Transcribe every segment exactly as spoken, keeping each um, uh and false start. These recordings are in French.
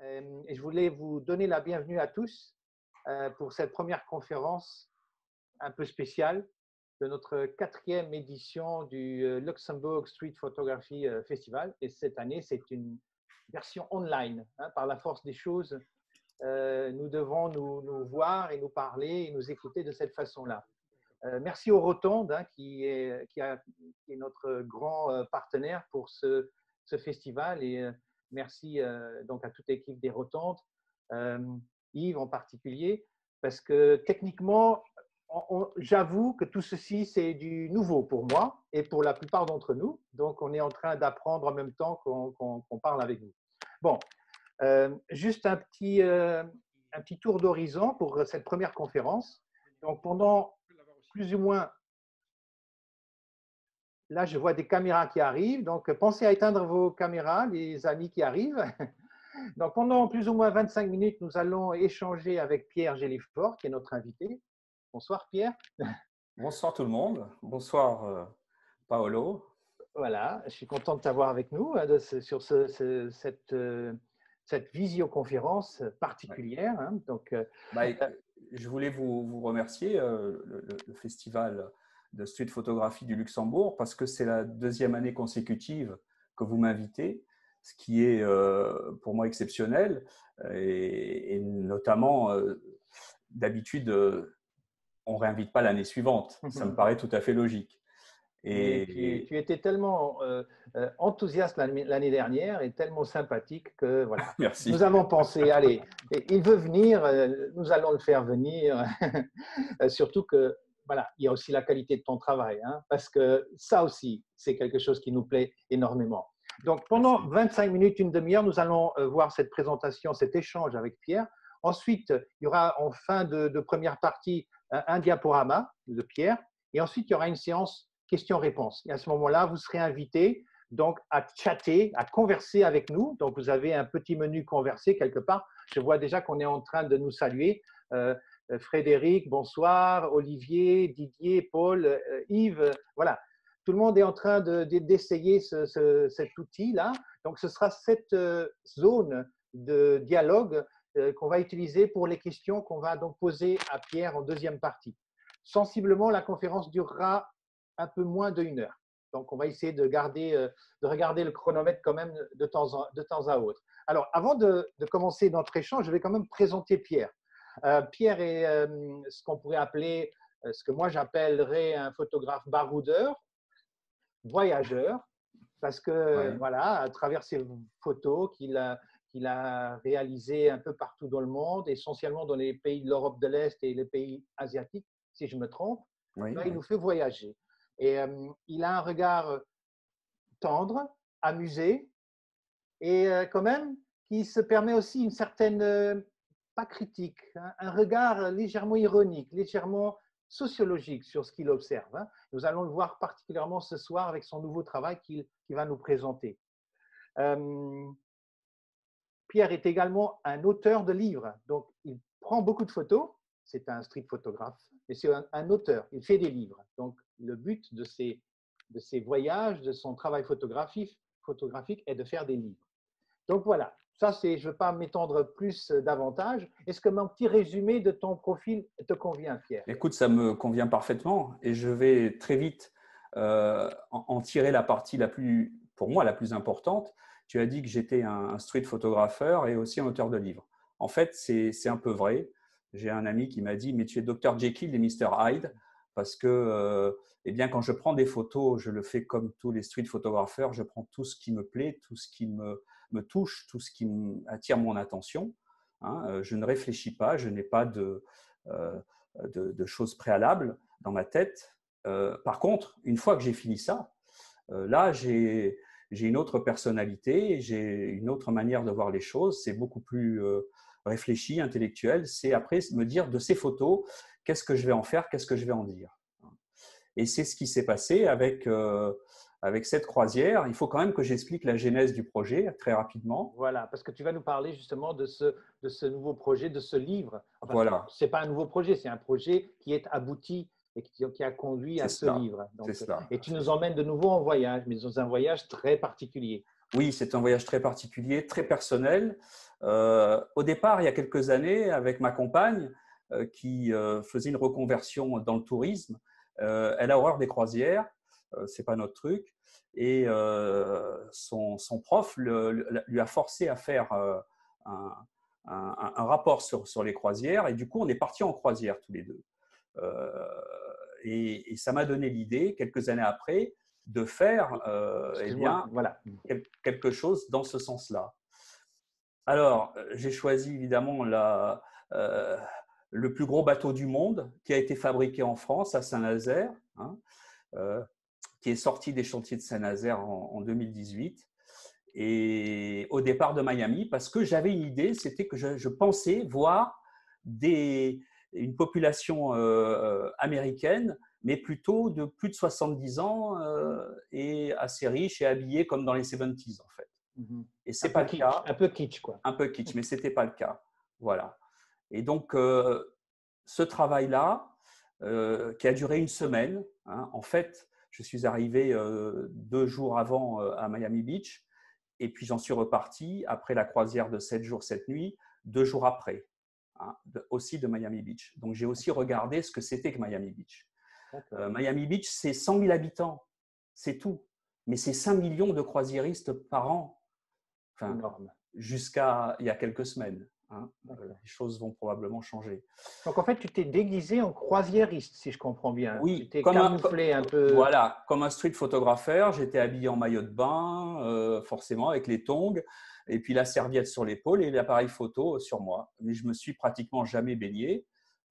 Euh, et je voulais vous donner la bienvenue à tous euh, pour cette première conférence un peu spéciale de notre quatrième édition du euh, Luxembourg Street Photography euh, Festival. Et cette année, c'est une version online. Hein, par la force des choses, euh, nous devons nous, nous voir et nous parler et nous écouter de cette façon-là. Euh, merci aux Rotondes, hein, qui, est, qui, a, qui est notre grand euh, partenaire pour ce, ce festival. Et euh, merci euh, donc à toute l'équipe des Rotondes, euh, Yves en particulier, parce que techniquement, j'avoue que tout ceci, c'est du nouveau pour moi et pour la plupart d'entre nous. Donc, on est en train d'apprendre en même temps qu'on qu'on, qu'on parle avec vous. Bon, euh, juste un petit, euh, un petit tour d'horizon pour cette première conférence. Donc, pendant plus ou moins, là, je vois des caméras qui arrivent. Donc, pensez à éteindre vos caméras, les amis qui arrivent. Donc, pendant plus ou moins vingt-cinq minutes, nous allons échanger avec Pierre Gélifort, qui est notre invité. Bonsoir, Pierre. Bonsoir tout le monde. Bonsoir, euh, Paolo. Voilà, je suis content de t'avoir avec nous hein, de, sur ce, ce, cette, euh, cette visioconférence particulière. Hein. Donc, euh, bah, je voulais vous, vous remercier, euh, le, le festival de street photographie du Luxembourg, parce que c'est la deuxième année consécutive que vous m'invitez, ce qui est euh, pour moi exceptionnel. Et, et notamment, euh, d'habitude, euh, on ne réinvite pas l'année suivante. Ça me paraît tout à fait logique. Et tu, tu étais tellement euh, enthousiaste l'année dernière et tellement sympathique que voilà. Merci. Nous avons pensé, allez, il veut venir, nous allons le faire venir. Surtout que voilà, il y a aussi la qualité de ton travail, hein, parce que ça aussi, c'est quelque chose qui nous plaît énormément. Donc pendant Merci. vingt-cinq minutes, une demi-heure, nous allons voir cette présentation, cet échange avec Pierre. Ensuite, il y aura en fin de, de première partie un, un diaporama de Pierre, et ensuite il y aura une séance questions-réponses. Et à ce moment-là, vous serez invité donc à chatter, à converser avec nous. Donc, vous avez un petit menu converser quelque part. Je vois déjà qu'on est en train de nous saluer. Euh, Frédéric, bonsoir. Olivier, Didier, Paul, euh, Yves, euh, voilà. Tout le monde est en train d'essayer de, ce, ce, cet outil-là. Donc, ce sera cette euh, zone de dialogue euh, qu'on va utiliser pour les questions qu'on va donc poser à Pierre en deuxième partie. Sensiblement, la conférence durera un peu moins d'une heure. Donc, on va essayer de, garder, de regarder le chronomètre quand même de temps, en, de temps à autre. Alors, avant de, de commencer notre échange, je vais quand même présenter Pierre. Euh, Pierre est euh, ce qu'on pourrait appeler, euh, ce que moi j'appellerais un photographe baroudeur, voyageur, parce que, ouais. Voilà, à travers ses photos qu'il a, qu'il a réalisées un peu partout dans le monde, essentiellement dans les pays de l'Europe de l'Est et les pays asiatiques, si je me trompe, oui, là, oui. Il nous fait voyager. Et euh, il a un regard tendre, amusé, et euh, quand même qui se permet aussi une certaine, euh, pas critique, hein, un regard légèrement ironique, légèrement sociologique sur ce qu'il observe. Hein. Nous allons le voir particulièrement ce soir avec son nouveau travail qu'il qu'il va nous présenter. Euh, Pierre est également un auteur de livres, donc il prend beaucoup de photos, c'est un street photographe, mais c'est un, un auteur, il fait des livres. Donc le but de ses, de ses voyages, de son travail photographique, photographique est de faire des livres. Donc voilà, ça c'est, je ne veux pas m'étendre plus davantage. Est-ce que mon petit résumé de ton profil te convient, Pierre? Écoute, ça me convient parfaitement et je vais très vite euh, en, en tirer la partie la plus, pour moi, la plus importante. Tu as dit que j'étais un street photographeur et aussi un auteur de livres. En fait, c'est un peu vrai. J'ai un ami qui m'a dit « mais tu es docteur Jekyll et mister Hyde » parce que euh, eh bien, quand je prends des photos, je le fais comme tous les street photographeurs, je prends tout ce qui me plaît, tout ce qui me, me touche, tout ce qui attire mon attention. Hein, je ne réfléchis pas, je n'ai pas de… Euh, De, de choses préalables dans ma tête. Euh, par contre, une fois que j'ai fini ça, euh, là, j'ai une autre personnalité, j'ai une autre manière de voir les choses. C'est beaucoup plus euh, réfléchi, intellectuel. C'est après me dire de ces photos, qu'est-ce que je vais en faire, qu'est-ce que je vais en dire. Et c'est ce qui s'est passé avec… Euh, Avec cette croisière. Il faut quand même que j'explique la genèse du projet très rapidement. Voilà, parce que tu vas nous parler justement de ce, de ce nouveau projet, de ce livre. Enfin, voilà. Ce n'est pas un nouveau projet, c'est un projet qui est abouti et qui, qui a conduit à ce cela. livre. Donc, cela. Et tu nous emmènes de nouveau en voyage, mais dans un voyage très particulier. Oui, c'est un voyage très particulier, très personnel. Euh, au départ, il y a quelques années, avec ma compagne euh, qui euh, faisait une reconversion dans le tourisme, euh, elle a horreur des croisières, euh, c'est pas notre truc, et euh, son, son prof le, le, lui a forcé à faire euh, un, un, un rapport sur, sur les croisières, et du coup, on est partis en croisière tous les deux. Euh, et, et ça m'a donné l'idée, quelques années après, de faire euh, eh Excuse-moi, bien, voilà. quelque chose dans ce sens-là. Alors, j'ai choisi évidemment la, euh, le plus gros bateau du monde qui a été fabriqué en France, à Saint-Nazaire, hein, euh, qui est sorti des chantiers de Saint-Nazaire en, en deux mille dix-huit. Et au départ de Miami, parce que j'avais une idée, c'était que je, je pensais voir des, une population euh, américaine, mais plutôt de plus de soixante-dix ans euh, et assez riche et habillée comme dans les soixante-dix en fait. Mm-hmm. Et ce Un n'est peu pas le kitsch, cas, un peu kitsch, quoi. un peu kitsch, mais ce n'était pas le cas. Voilà. Et donc, euh, ce travail-là, euh, qui a duré une semaine, hein, en fait, je suis arrivé euh, deux jours avant euh, à Miami Beach, et puis j'en suis reparti après la croisière de sept jours, sept nuits, deux jours après, hein, de, aussi de Miami Beach. Donc, j'ai aussi regardé ce que c'était que Miami Beach. Euh, Miami Beach, c'est cent mille habitants, c'est tout. Mais c'est cinq millions de croisiéristes par an. Enfin, énorme. Jusqu'à il y a quelques semaines. Hein. Les choses vont probablement changer. Donc, en fait, tu t'es déguisé en croisiériste, si je comprends bien. Tu Oui, t'es comme un, camouflé un peu. voilà, comme un street photographeur, j'étais habillé en maillot de bain, euh, forcément, avec les tongs, et puis la serviette sur l'épaule et l'appareil photo sur moi. Mais je me suis pratiquement jamais baigné.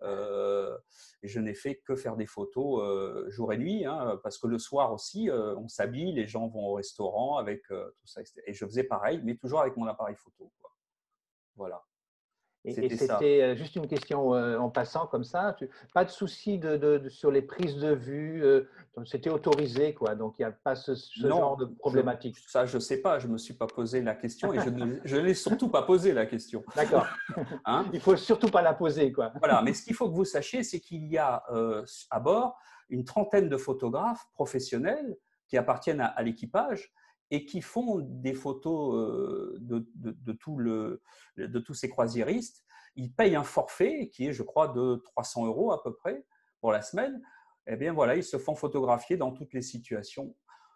Euh, et je n'ai fait que faire des photos euh, jour et nuit, hein, parce que le soir aussi, euh, on s'habille, les gens vont au restaurant avec euh, tout ça. Et je faisais pareil, mais toujours avec mon appareil photo, quoi. Voilà. Et, et C'était ça. c'était juste une question euh, en passant comme ça. Tu, pas de souci de, de, de, sur les prises de vue. Euh, c'était autorisé, quoi. Donc, il n'y a pas ce, ce genre Non, de je, problématique. ça, je ne sais pas. Je ne me suis pas posé la question et je ne je l'ai surtout pas posé la question. D'accord. Hein? Il ne faut surtout pas la poser, quoi. Voilà. Mais ce qu'il faut que vous sachiez, c'est qu'il y a euh, à bord une trentaine de photographes professionnels qui appartiennent à, à l'équipage et qui font des photos euh, de, de, de, tout le, de tous ces croisiéristes. Ils payent un forfait qui est, je crois, de trois cents euros à peu près pour la semaine. Eh bien, voilà, ils se font photographier dans toutes les situations.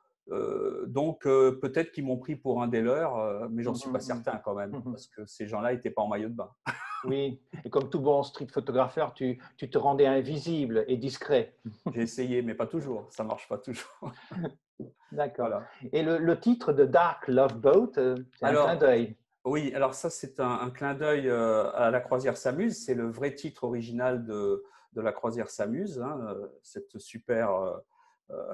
Euh, donc, euh, peut-être qu'ils m'ont pris pour un des leurs, euh, mais j'en suis pas certain quand même, parce que ces gens-là n'étaient pas en maillot de bain. Oui, et comme tout bon street photographeur, tu, tu te rendais invisible et discret. J'ai essayé, mais pas toujours. Ça marche pas toujours. D'accord. Voilà. Et le, le titre de Dark Love Boat, euh, c'est un clin Alors, d'œil. oui, alors ça, c'est un, un clin d'œil euh, à La croisière s'amuse. C'est le vrai titre original de, de La croisière s'amuse, hein, euh, cette super euh, euh,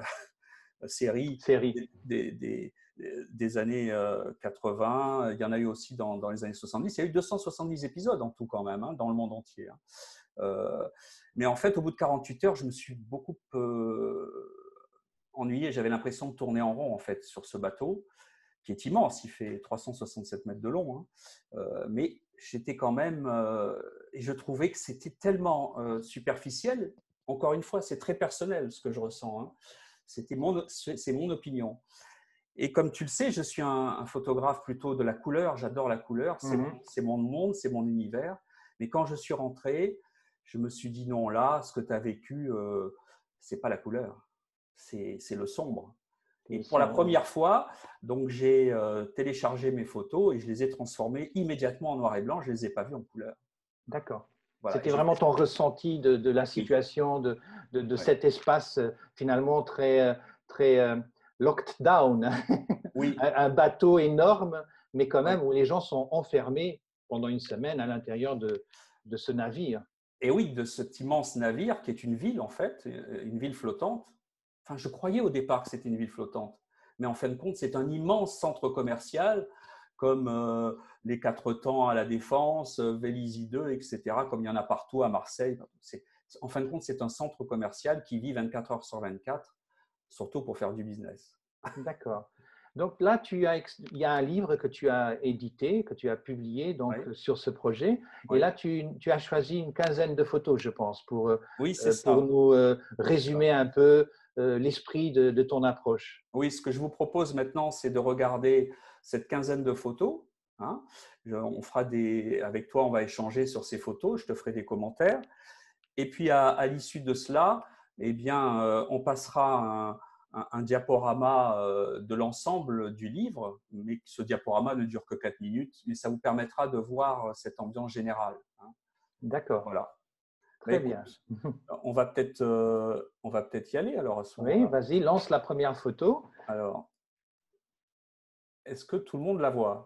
série Série. des, des, des années euh, quatre-vingts. Il y en a eu aussi dans, dans les années soixante-dix. Il y a eu deux cent soixante-dix épisodes en tout quand même, hein, dans le monde entier. Hein. Euh, mais en fait, au bout de quarante-huit heures, je me suis beaucoup euh, ennuyé. J'avais l'impression de tourner en rond en fait sur ce bateau, qui est immense. Il fait trois cent soixante-sept mètres de long. Hein. Euh, mais j'étais quand même… Euh, et je trouvais que c'était tellement euh, superficiel. Encore une fois, c'est très personnel ce que je ressens. Hein. C'était mon, c'est mon opinion. Et comme tu le sais, je suis un, un photographe plutôt de la couleur. J'adore la couleur. C'est Mm-hmm. mon, mon monde, c'est mon univers. Mais quand je suis rentré, je me suis dit non, là, ce que tu as vécu, euh, c'est pas la couleur, c'est le sombre. Et pour la première fois, donc j'ai euh, téléchargé mes photos et je les ai transformées immédiatement en noir et blanc. Je les ai pas vues en couleur. D'accord. Voilà. C'était vraiment ton ressenti de, de la Oui. situation, de, de, de Ouais. cet espace euh, finalement très, très euh, locked down. Oui. un, un bateau énorme, mais quand même Ouais. où les gens sont enfermés pendant une semaine à l'intérieur de, de ce navire. Et oui, de cet immense navire qui est une ville en fait, une ville flottante. Enfin, je croyais au départ que c'était une ville flottante, mais en fin de compte, c'est un immense centre commercial comme euh, les Quatre Temps à la Défense, Vélizy deux, et cetera, comme il y en a partout à Marseille. En fin de compte, c'est un centre commercial qui vit vingt-quatre heures sur vingt-quatre, surtout pour faire du business. D'accord. Donc là, tu as, il y a un livre que tu as édité, que tu as publié donc, Oui. sur ce projet. Oui. Et là, tu, tu, as choisi une quinzaine de photos, je pense, pour, oui, pour nous euh, résumer un peu euh, l'esprit de, de ton approche. Oui, ce que je vous propose maintenant, c'est de regarder cette quinzaine de photos. Hein. On fera des, avec toi, on va échanger sur ces photos, je te ferai des commentaires. Et puis, à, à l'issue de cela, eh bien, euh, on passera un, un, un diaporama euh, de l'ensemble du livre, mais ce diaporama ne dure que quatre minutes, mais ça vous permettra de voir cette ambiance générale. Hein. D'accord. Voilà. Très Mais écoute, bien. on va peut-être euh, on va peut-être y aller alors à ce Oui, moment-là. vas-y, lance la première photo. Alors, est-ce que tout le monde la voit?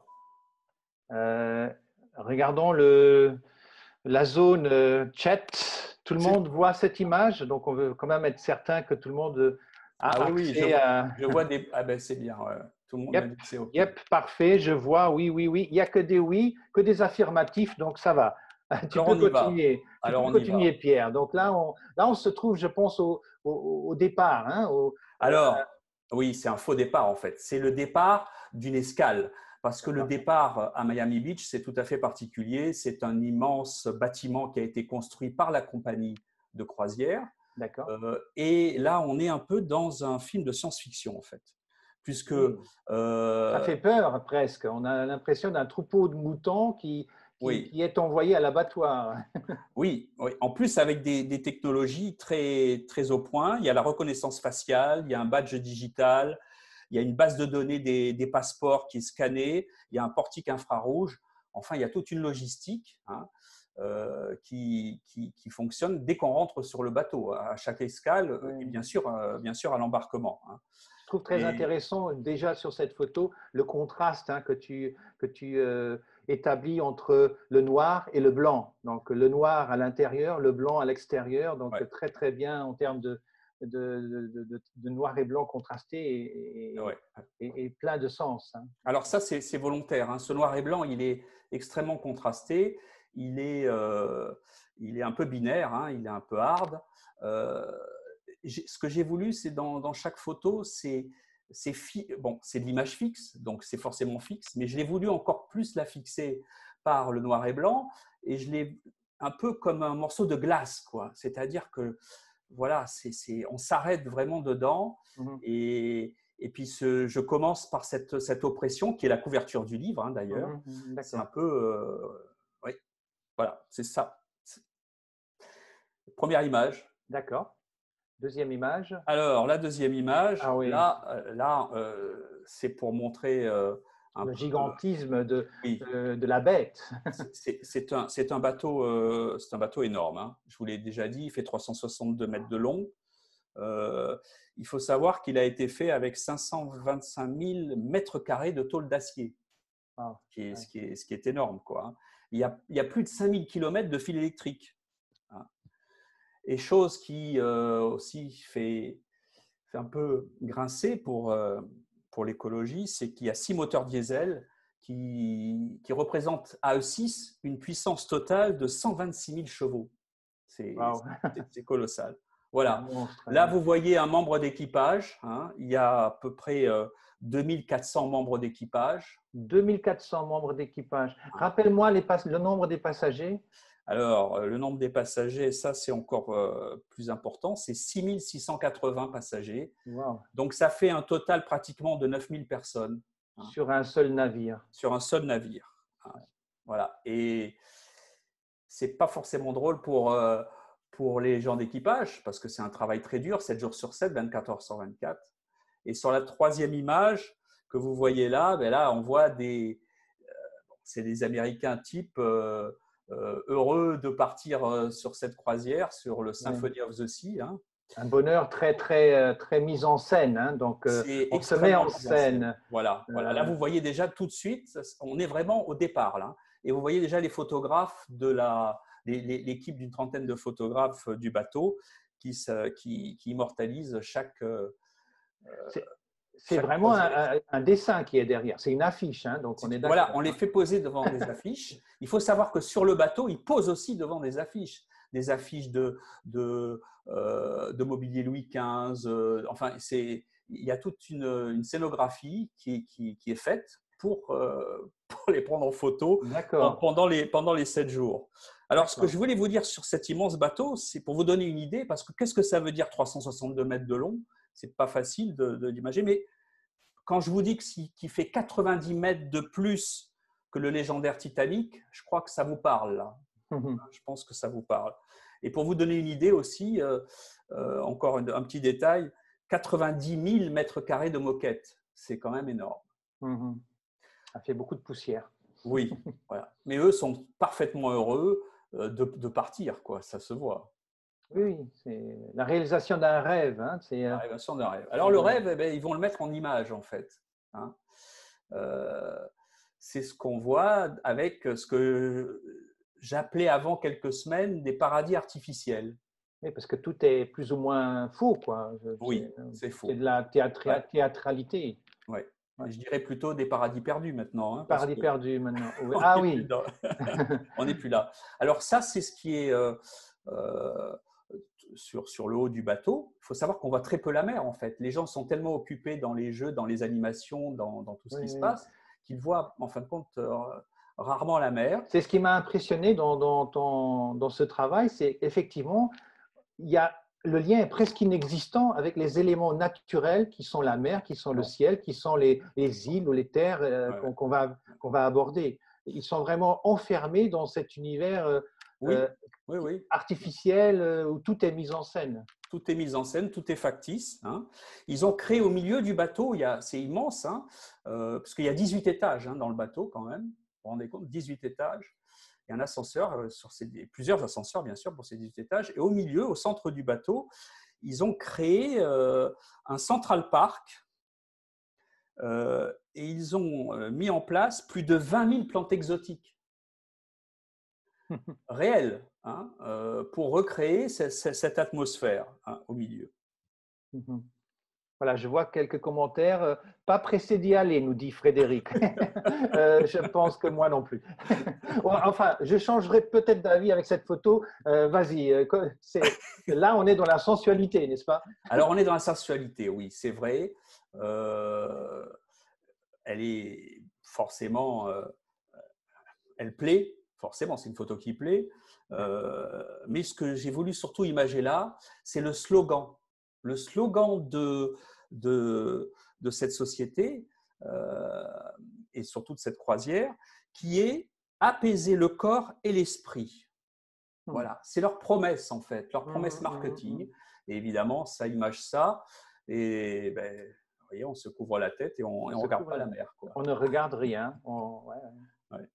Euh, regardons le, la zone euh, chat. Tout le monde voit cette image, donc on veut quand même être certain que tout le monde Ah a oui, oui, je accès vois, à… je vois des… Ah ben c'est bien, ouais. Tout le monde m'a Yep, dit que c'est OK. yep, parfait, je vois, oui, oui, oui. Il n'y a que des oui, que des affirmatifs, donc ça va. Tu Alors peux on y va. continuer, tu Alors peux on y va. continuer, Pierre. Donc là, on, là, on se trouve, je pense, au, au, au départ. Hein, au, euh, Alors, oui, c'est un faux départ en fait. C'est le départ d'une escale. Parce que le départ à Miami Beach, c'est tout à fait particulier. C'est un immense bâtiment qui a été construit par la compagnie de croisière. D'accord. Euh, et là, on est un peu dans un film de science-fiction en fait. Puisque… Oui. Euh, Ça fait peur presque. On a l'impression d'un troupeau de moutons qui, qui, oui, qui est envoyé à l'abattoir. oui, oui. En plus, avec des, des technologies très, très au point, il y a la reconnaissance faciale, il y a un badge digital, il y a une base de données des, des passeports qui est scannée, il y a un portique infrarouge. Enfin, il y a toute une logistique hein, euh, qui, qui, qui fonctionne dès qu'on rentre sur le bateau, à chaque escale Oui. et bien sûr, euh, bien sûr à l'embarquement. Hein. Je trouve très Et, intéressant déjà sur cette photo le contraste hein, que tu, que tu euh, établis entre le noir et le blanc. Donc le noir à l'intérieur, le blanc à l'extérieur. Donc ouais, très très bien en termes de, de, de, de, de noir et blanc contrasté et, ouais. et, et plein de sens. Hein. Alors ça, c'est volontaire. Hein. Ce noir et blanc, il est extrêmement contrasté. Il est, euh, il est un peu binaire, hein. Il est un peu hard. Euh, ce que j'ai voulu, c'est dans, dans chaque photo, c'est bon, c'est de l'image fixe, donc c'est forcément fixe, mais je l'ai voulu encore plus la fixer par le noir et blanc, et je l'ai un peu comme un morceau de glace, quoi. C'est-à-dire que voilà, c'est c'est, on s'arrête vraiment dedans, Mm-hmm. et et puis, ce, je commence par cette, cette oppression qui est la couverture du livre, hein, d'ailleurs. Mm-hmm. C'est un D'accord. peu… Euh, oui, voilà, c'est ça. Première image. D'accord. Deuxième image. Alors, la deuxième image, Ah oui, là, euh, là euh, c'est pour montrer euh, un le peu… gigantisme de, Oui, de, de la bête. c'est un, un, bateau, euh, un bateau énorme. Hein. Je vous l'ai déjà dit, il fait trois cent soixante-deux mètres de long. Euh, il faut savoir qu'il a été fait avec cinq cent vingt-cinq mille mètres carrés de tôle d'acier. Ah, Qui est, ouais. ce, qui est, ce qui est énorme. Quoi. Il, y a, il y a plus de cinq mille kilomètres de fil électrique. Hein. Et chose qui euh, aussi fait, fait un peu grincer pour, euh, pour l'écologie, c'est qu'il y a six moteurs diesel qui, qui représentent à eux six une puissance totale de cent vingt-six mille chevaux. C'est Wow. colossal. C'est un Voilà. monstre. Là, Hein. vous voyez un membre d'équipage. Hein. Il y a à peu près euh, deux mille quatre cents membres d'équipage. deux mille quatre cents membres d'équipage. Hein. Rappelle-moi le nombre des passagers. Alors, le nombre des passagers, ça c'est encore euh, plus important, c'est six mille six cent quatre-vingts passagers. Wow. Donc, ça fait un total pratiquement de neuf mille personnes. Hein, sur un seul navire. Sur un seul navire. Hein. Voilà. Et c'est pas forcément drôle pour, euh, pour les gens d'équipage parce que c'est un travail très dur, sept jours sur sept, vingt-quatre heures sur vingt-quatre. Et sur la troisième image que vous voyez là, ben là on voit des… Euh, c'est des Américains type… Euh, Euh, heureux de partir euh, sur cette croisière, sur le Symphony oui. of the Sea. Hein. Un bonheur très, très, très mis en scène. Hein. Donc, euh, on se met en scène. en scène. Voilà, euh... voilà. Là, vous voyez déjà tout de suite, on est vraiment au départ. Là. Et vous voyez déjà les photographes de la… l'équipe d'une trentaine de photographes du bateau qui, qui, qui immortalisent chaque… Euh, C'est vraiment un, un dessin qui est derrière. C'est une affiche, hein, donc on est d'accord. Voilà, on les fait poser devant des affiches. Il faut savoir que sur le bateau, ils posent aussi devant des affiches. Des affiches de, de, euh, de mobilier Louis quinze. Euh, enfin, il y a toute une, une scénographie qui, qui, qui est faite pour, euh, pour les prendre en photo pendant les, pendant les sept jours. Alors, ce que je voulais vous dire sur cet immense bateau, c'est pour vous donner une idée, parce que qu'est-ce que ça veut dire trois cent soixante-deux mètres de long? C'est pas facile de, de l'imaginer, mais quand je vous dis qu'il fait quatre-vingt-dix mètres de plus que le légendaire Titanic, je crois que ça vous parle là. Mhm. Je pense que ça vous parle. Et pour vous donner une idée aussi, euh, euh, encore un, un petit détail, quatre-vingt-dix mille mètres carrés de moquette, c'est quand même énorme. Mhm. Ça fait beaucoup de poussière. Oui, voilà. Mais eux sont parfaitement heureux de, de partir, quoi. Ça se voit. Oui, c'est la réalisation d'un rêve. Hein. C'est, La euh, réalisation d'un rêve. Alors le rêve, eh bien, ils vont le mettre en image en fait. Hein. Euh, c'est ce qu'on voit avec ce que j'appelais avant quelques semaines des paradis artificiels. oui, parce que tout est plus ou moins faux, quoi. Oui, c'est faux. C'est de la théâtra Ouais. théâtralité. Ouais. Ouais. Je dirais plutôt des paradis perdus maintenant. Hein, parce Paradis que perdu maintenant. Oui. on Ah n'est oui. plus, dans... on n'est plus là. Alors ça, c'est ce qui est euh, euh, sur, sur le haut du bateau. Il faut savoir qu'on voit très peu la mer en fait. Les gens sont tellement occupés dans les jeux, dans les animations, dans, dans tout ce Oui, qui se oui. passe, qu'ils voient en fin de compte euh, rarement la mer. C'est ce qui m'a impressionné dans, dans, dans, dans ce travail, c'est effectivement, il y a, le lien est presque inexistant avec les éléments naturels qui sont la mer, qui sont le Non. ciel, qui sont les, les îles ou les terres euh, Ouais. qu'on qu'on va, qu'on va aborder. Ils sont vraiment enfermés dans cet univers euh, Oui, euh, oui, oui. artificiel euh, où tout est mis en scène. Tout est mis en scène, tout est factice. Hein. Ils ont créé au milieu du bateau, c'est immense, hein, euh, parce qu'il y a dix-huit étages hein, dans le bateau quand même. Vous vous rendez compte, dix-huit étages. Il y a un ascenseur, euh, sur ces, plusieurs ascenseurs bien sûr pour ces dix-huit étages. Et au milieu, au centre du bateau, ils ont créé euh, un Central Park euh, et ils ont euh, mis en place plus de vingt mille plantes exotiques réelles hein, euh, pour recréer cette, cette atmosphère hein, au milieu. Voilà, je vois quelques commentaires. Euh, Pas pressé d'y aller, nous dit Frédéric. euh, je pense que moi non plus. Enfin, je changerai peut-être d'avis avec cette photo. Euh, Vas-y, euh, là on est dans la sensualité, n'est-ce pas? Alors on est dans la sensualité, oui, c'est vrai. Euh, elle est forcément, euh, elle plaît, forcément, c'est une photo qui plaît. Euh, mais ce que j'ai voulu surtout imager là, c'est le slogan. Le slogan de, de, de cette société euh, et surtout de cette croisière, qui est apaiser le corps et l'esprit. Voilà, c'est leur promesse en fait, leur promesse marketing. Et évidemment, ça image ça. Et ben, vous voyez, on se couvre la tête et on ne regarde pas la mer. Quoi. On ne regarde rien. On, ouais. Ouais.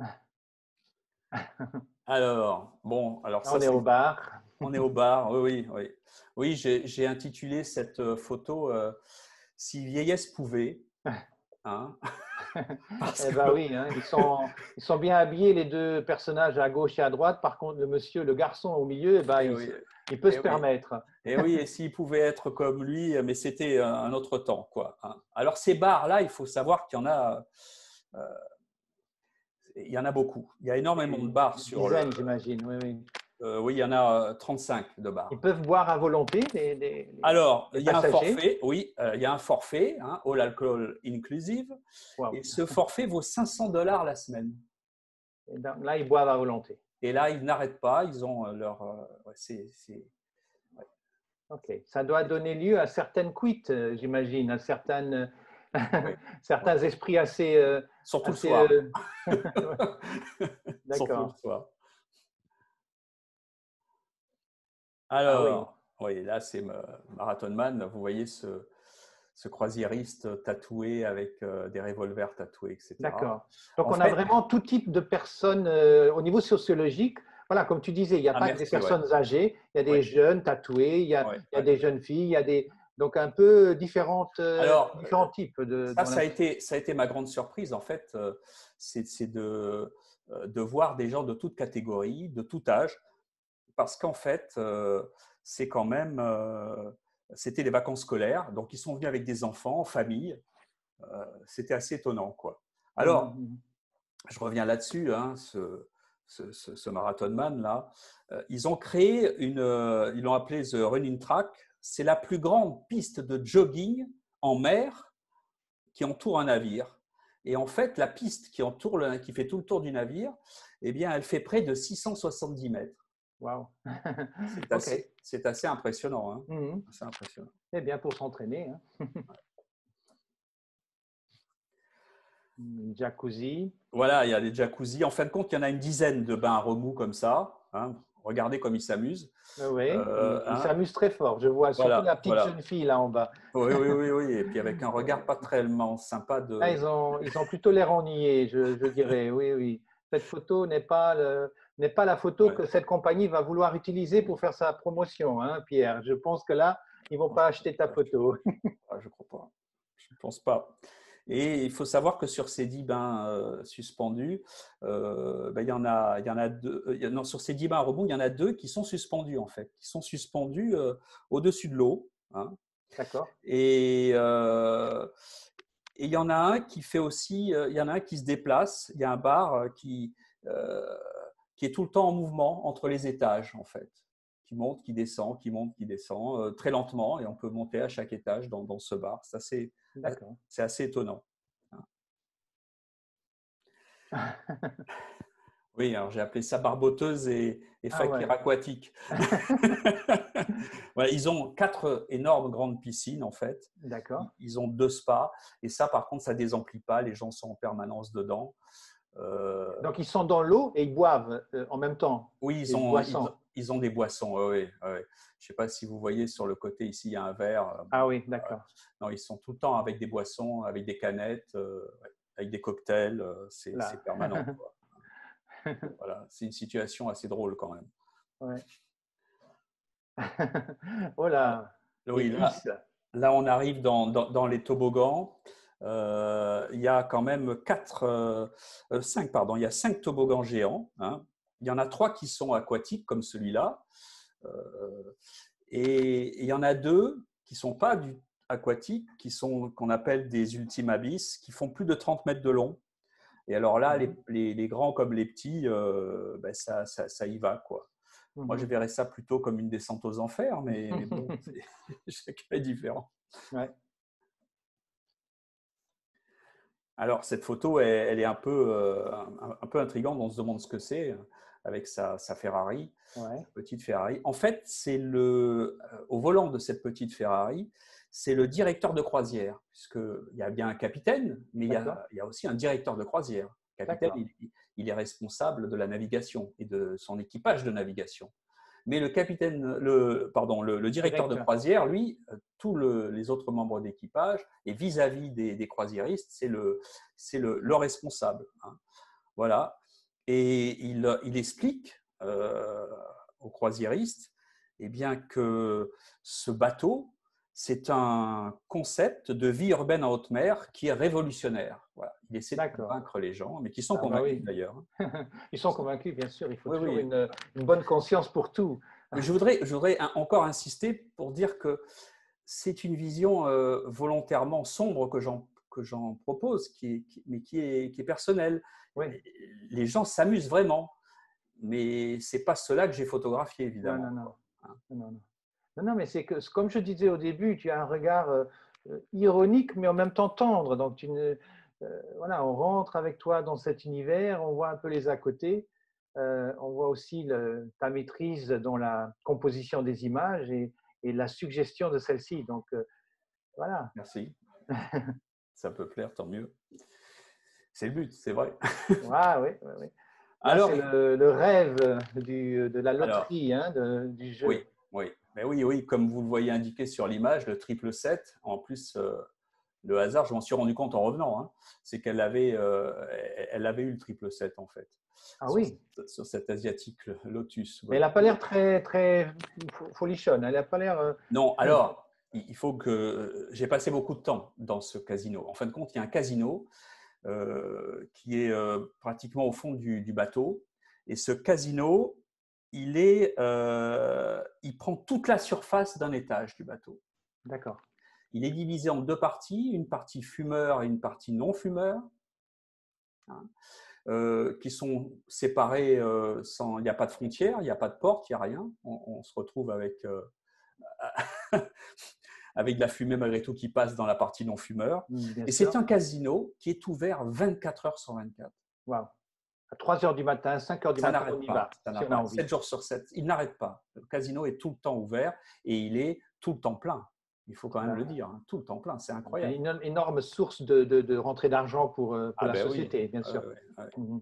Alors, bon, alors ça, on est au bar. On est au bar, oui, oui. Oui, oui j'ai intitulé cette photo euh, Si vieillesse pouvait. Hein, parce eh ben que... oui, hein, ils, sont, ils sont bien habillés, les deux personnages à gauche et à droite. Par contre, le monsieur, le garçon au milieu, eh ben, il, oui. il peut et se oui. permettre. Et oui, et s'il pouvait être comme lui, mais c'était un autre temps. Quoi. Alors, ces bars-là, il faut savoir qu'il y en a. Euh, il y en a beaucoup. Il y a énormément oui, de bars sur dizaines, le. j'imagine, oui, oui. Euh, oui, il y en a trente-cinq de bars. Ils peuvent boire à volonté les, les, les Alors, les il y a un forfait, oui, euh, il y a un forfait, hein, all alcohol inclusive, wow. Et ce forfait vaut cinq cents dollars la semaine. Et là, ils boivent à volonté. Et là, ils n'arrêtent pas, ils ont leur… Euh, ouais, c'est, c'est, ouais. Ok, ça doit donner lieu à certaines cuites, euh, j'imagine, à certaines, oui. certains ouais. esprits assez… Euh, Surtout assez, le soir. Euh... Surtout le soir. Alors, ah oui. oui, là, c'est Marathon Man. Vous voyez ce, ce croisiériste tatoué avec euh, des revolvers tatoués, et cetera. D'accord. Donc, en on fait, a vraiment tout type de personnes euh, au niveau sociologique. Voilà, comme tu disais, il n'y a ah, pas merci, que des personnes ouais. âgées, il y a des ouais. jeunes tatoués, il y a, ouais, il y a ouais. des jeunes filles, il y a des… Donc, un peu différentes, euh, Alors, différents types de… Ça, ça a, été, ça a été ma grande surprise, en fait. Euh, c'est de, de voir des gens de toute catégorie, de tout âge, parce qu'en fait, euh, c'est quand même… Euh, c'était les vacances scolaires, donc ils sont venus avec des enfants, en famille. Euh, c'était assez étonnant, quoi. Alors, mmh. je reviens là-dessus, hein, ce, ce, ce, ce Marathon Man, là. Euh, ils ont créé une… Euh, ils l'ont appelé The Running Track. C'est la plus grande piste de jogging en mer qui entoure un navire. Et en fait, la piste qui, entoure le, qui fait tout le tour du navire, eh bien, elle fait près de six cent soixante-dix mètres. Wow. C'est assez, okay. assez impressionnant. Hein. Mm-hmm. assez impressionnant. C'est bien pour s'entraîner. Hein. Une jacuzzi. Voilà, il y a des jacuzzis. En fin de compte, il y en a une dizaine de bains à remous comme ça. Hein. Regardez comme ils s'amusent. Oui, Euh, il, il hein. s'amuse très fort. Je vois surtout Voilà, la petite voilà. jeune fille là en bas. Oui, oui, oui, oui. Et puis avec un regard pas tellement sympa Ah, de. ils ont, ils ont plutôt l'air ennuyés, je, je dirais. Oui, oui. Cette photo n'est pas, le- n'est pas la photo Ouais. que cette compagnie va vouloir utiliser pour faire sa promotion, hein, Pierre. Je pense que là, ils vont Non, pas je acheter ta photo. ne crois pas. Je ne pense pas. Et il faut savoir que sur ces dix bains euh, suspendus, euh, ben, il y en a, il y en a deux. euh, il y a- non, sur ces dix bains à rebond, il y en a deux qui sont suspendus en fait, qui sont suspendus euh, au-dessus de l'eau. Hein. D'accord. Et, euh, et il y en a un qui fait aussi, euh, il y en a un qui se déplace. Il y a un bar euh, qui, euh, qui est tout le temps en mouvement entre les étages en fait, qui monte, qui descend, qui monte, qui descend euh, très lentement, et on peut monter à chaque étage dans, dans ce bar. C'est assez, D'accord. c'est assez étonnant. Oui, alors j'ai appelé ça barboteuse et, et Ah fakir ouais. aquatique. Voilà, ils ont quatre énormes grandes piscines en fait. D'accord. Ils ont deux spas et ça, par contre, ça désemplit pas. Les gens sont en permanence dedans. Euh, Donc, ils sont dans l'eau et ils boivent euh, en même temps oui, ils des ont, ils, boissons. ils ont des boissons. Oui, oui, oui. Je ne sais pas si vous voyez sur le côté ici, il y a un verre. Ah Bon, oui, euh, d'accord. non, ils sont tout le temps avec des boissons, avec des canettes, euh, ouais, avec des cocktails. euh, C'est c'est Là. permanent, quoi. Voilà, c'est une situation assez drôle quand même. Ouais. Oh Ah, là, les oui, là, dix. là, on arrive dans, dans, dans les toboggans. Euh, il y a quand même quatre, euh, euh, cinq, pardon, il y a cinq toboggans géants. Hein. Il y en a trois qui sont aquatiques, comme celui-là. Euh, et il y en a deux qui ne sont pas du, aquatiques, qui sont qu'on appelle des ultimes abyss, qui font plus de trente mètres de long. Et alors là, les, Mhm. les, les grands comme les petits, euh, ben ça, ça, ça y va, quoi. Moi, je Mhm. verrais ça plutôt comme une descente aux enfers, mais, mais bon, chacun est différent. Ouais. Alors, cette photo, elle, elle est un peu, euh, un, un peu intrigante. On se demande ce que c'est avec sa, sa Ferrari, Ouais. sa petite Ferrari. En fait, c'est le, euh, au volant de cette petite Ferrari, c'est le directeur de croisière, puisqu'il y a bien un capitaine, mais il y D'accord. a, il y a aussi un directeur de croisière. Le capitaine, D'accord. il, il est responsable de la navigation et de son équipage de navigation. Mais le capitaine, le, pardon, le, le directeur de Directeur. croisière, lui, euh, tous le, les autres membres d'équipage, et vis-à-vis des, des croisiéristes, c'est le, c'est le, le responsable. Hein. Voilà. Et il, il explique euh, aux croisiéristes eh bien, que ce bateau, c'est un concept de vie urbaine en haute mer qui est révolutionnaire. Voilà. Il essaie de D'accord. convaincre les gens, mais qui sont Ah bah convaincus oui. d'ailleurs. Ils sont convaincus, bien sûr. Il faut Oui, toujours oui. une, une bonne conscience pour tout. Mais je voudrais, je voudrais encore insister pour dire que c'est une vision euh, volontairement sombre que j'en que j'en propose, qui est, qui, mais qui est, qui est personnelle. Oui. Les gens s'amusent vraiment, mais c'est pas cela que j'ai photographié, Non, non, évidemment. non. Quoi. Hein. Non, non. Non, non, mais c'est que, comme je disais au début, tu as un regard euh, euh, ironique, mais en même temps tendre. Donc, tu ne, euh, voilà, on rentre avec toi dans cet univers, on voit un peu les à côté, euh, on voit aussi le, ta maîtrise dans la composition des images et, et la suggestion de celle-ci. Donc, euh, voilà. Merci. Ça peut plaire, tant mieux. C'est le but, c'est vrai. Ah, oui, oui, oui. Là, Alors, c'est le, le rêve du, de la alors, loterie, hein, de- du oui, jeu. oui, mais oui, oui, comme vous le voyez indiqué sur l'image, le triple sept. En plus, euh, le hasard, je m'en suis rendu compte en revenant, hein, c'est qu'elle avait, euh, elle avait eu le triple sept en fait Ah sur, oui, sur cet asiatique Lotus. mais Oui. elle n'a pas l'air très, très folichonne. Elle n'a pas l'air. euh, Non, alors, il faut que j'ai passé beaucoup de temps dans ce casino. En fin de compte, il y a un casino euh, qui est euh, pratiquement au fond du, du bateau, et ce casino, il est, euh, il prend toute la surface d'un étage du bateau. D'accord. Il est divisé en deux parties, une partie fumeur et une partie non fumeur. Hein. Euh, qui sont séparés euh, sans, il n'y a pas de frontière, il n'y a pas de porte, il n'y a rien. On, on se retrouve avec, euh, avec de la fumée malgré tout qui passe dans la partie non fumeur. Mm, bien Et c'est sûr. un casino qui est ouvert vingt-quatre heures sur vingt-quatre. Wow. À trois heures du matin, cinq heures du Ça matin, on n'arrête y pas, va, ça si n'arrête on a pas. envie. sept jours sur sept, il n'arrête pas. Le casino est tout le temps ouvert et il est tout le temps plein. Il faut quand même le dire, hein, tout le temps plein, c'est incroyable. Une énorme source de, de, de rentrée d'argent pour, pour Ah la ben société, oui, bien ouais, sûr. ouais, ouais. Mhm.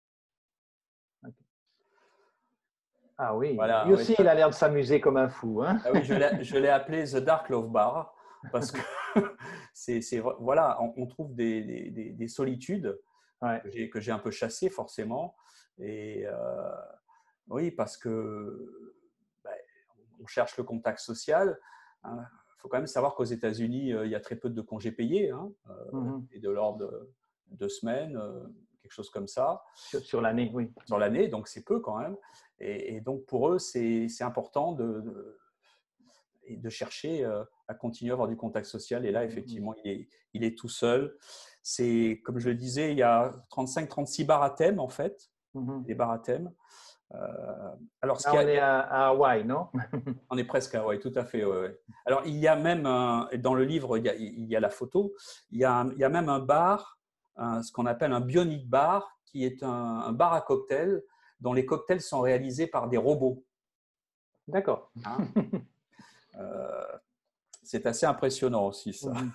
Ah oui, Voilà, lui ouais, aussi, il a l'air de s'amuser comme un fou. Hein. ah oui, je l'ai, je l'ai appelé The Dark Love Bar parce que c'est, c'est, voilà, on, on trouve des, des, des solitudes Ouais. que j'ai, que j'ai un peu chassées forcément. Et euh, oui, parce que ben, on cherche le contact social. Il hein. faut quand même savoir qu'aux États-Unis, il y a très peu de congés payés, hein, Mm-hmm. et de l'ordre de deux semaines, quelque chose comme ça. Sur, sur l'année, oui. Sur l'année, donc c'est peu quand même. Et, et donc pour eux, c'est, c'est important de, de, de chercher à continuer à avoir du contact social. Et là, effectivement, il est, il est tout seul. C'est, comme je le disais, il y a trente-cinq trente-six bars à thème, en fait, mm-hmm. les bars à thème. Euh, alors, ce Là, qui a, on est à, à Hawaï, non? On est presque à Hawaï, tout à fait. Ouais, ouais. Alors, il y a même, un, dans le livre, il y a, il y a la photo, il y a, un, il y a même un bar, un, ce qu'on appelle un bionic bar, qui est un, un bar à cocktails dont les cocktails sont réalisés par des robots. D'accord. Hein euh, c'est assez impressionnant aussi, ça. Mm-hmm.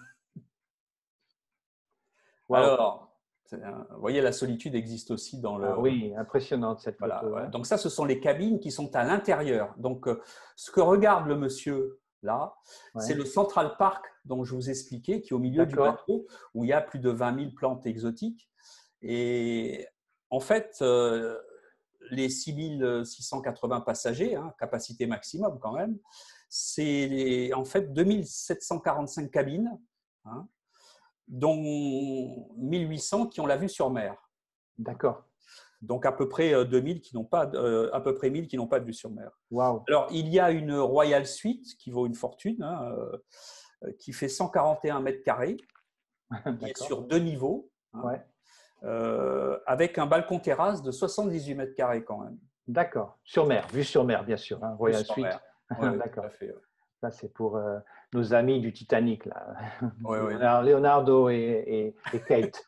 Wow. Alors, vous voyez, la solitude existe aussi dans le… Ah oui, impressionnante cette voilà, photo. voilà. Hein. Donc ça, ce sont les cabines qui sont à l'intérieur. Donc, euh, ce que regarde le monsieur là, ouais. c'est le Central Park dont je vous expliquais, qui est au milieu du bateau, où il y a plus de vingt mille plantes exotiques. Et en fait, euh, les six mille six cent quatre-vingts passagers, hein, capacité maximum quand même, c'est en fait deux mille sept cent quarante-cinq cabines, hein, dont mille huit cents qui ont la vue sur mer. D'accord. Donc à peu près deux mille qui n'ont pas, euh, à peu près mille qui n'ont pas de vue sur mer. Wow. Alors il y a une Royal Suite qui vaut une fortune, hein, euh, qui fait cent quarante et un mètres carrés, qui est sur deux niveaux, hein, ouais. euh, avec un balcon terrasse de soixante-dix-huit mètres carrés quand même. D'accord. Sur mer, vue sur mer bien sûr. Hein, Royal Suite. Ouais, d'accord. Tout à fait, ouais. Ça c'est pour euh, nos amis du Titanic là. Ouais, Leonardo, ouais. Leonardo et, et, et Kate.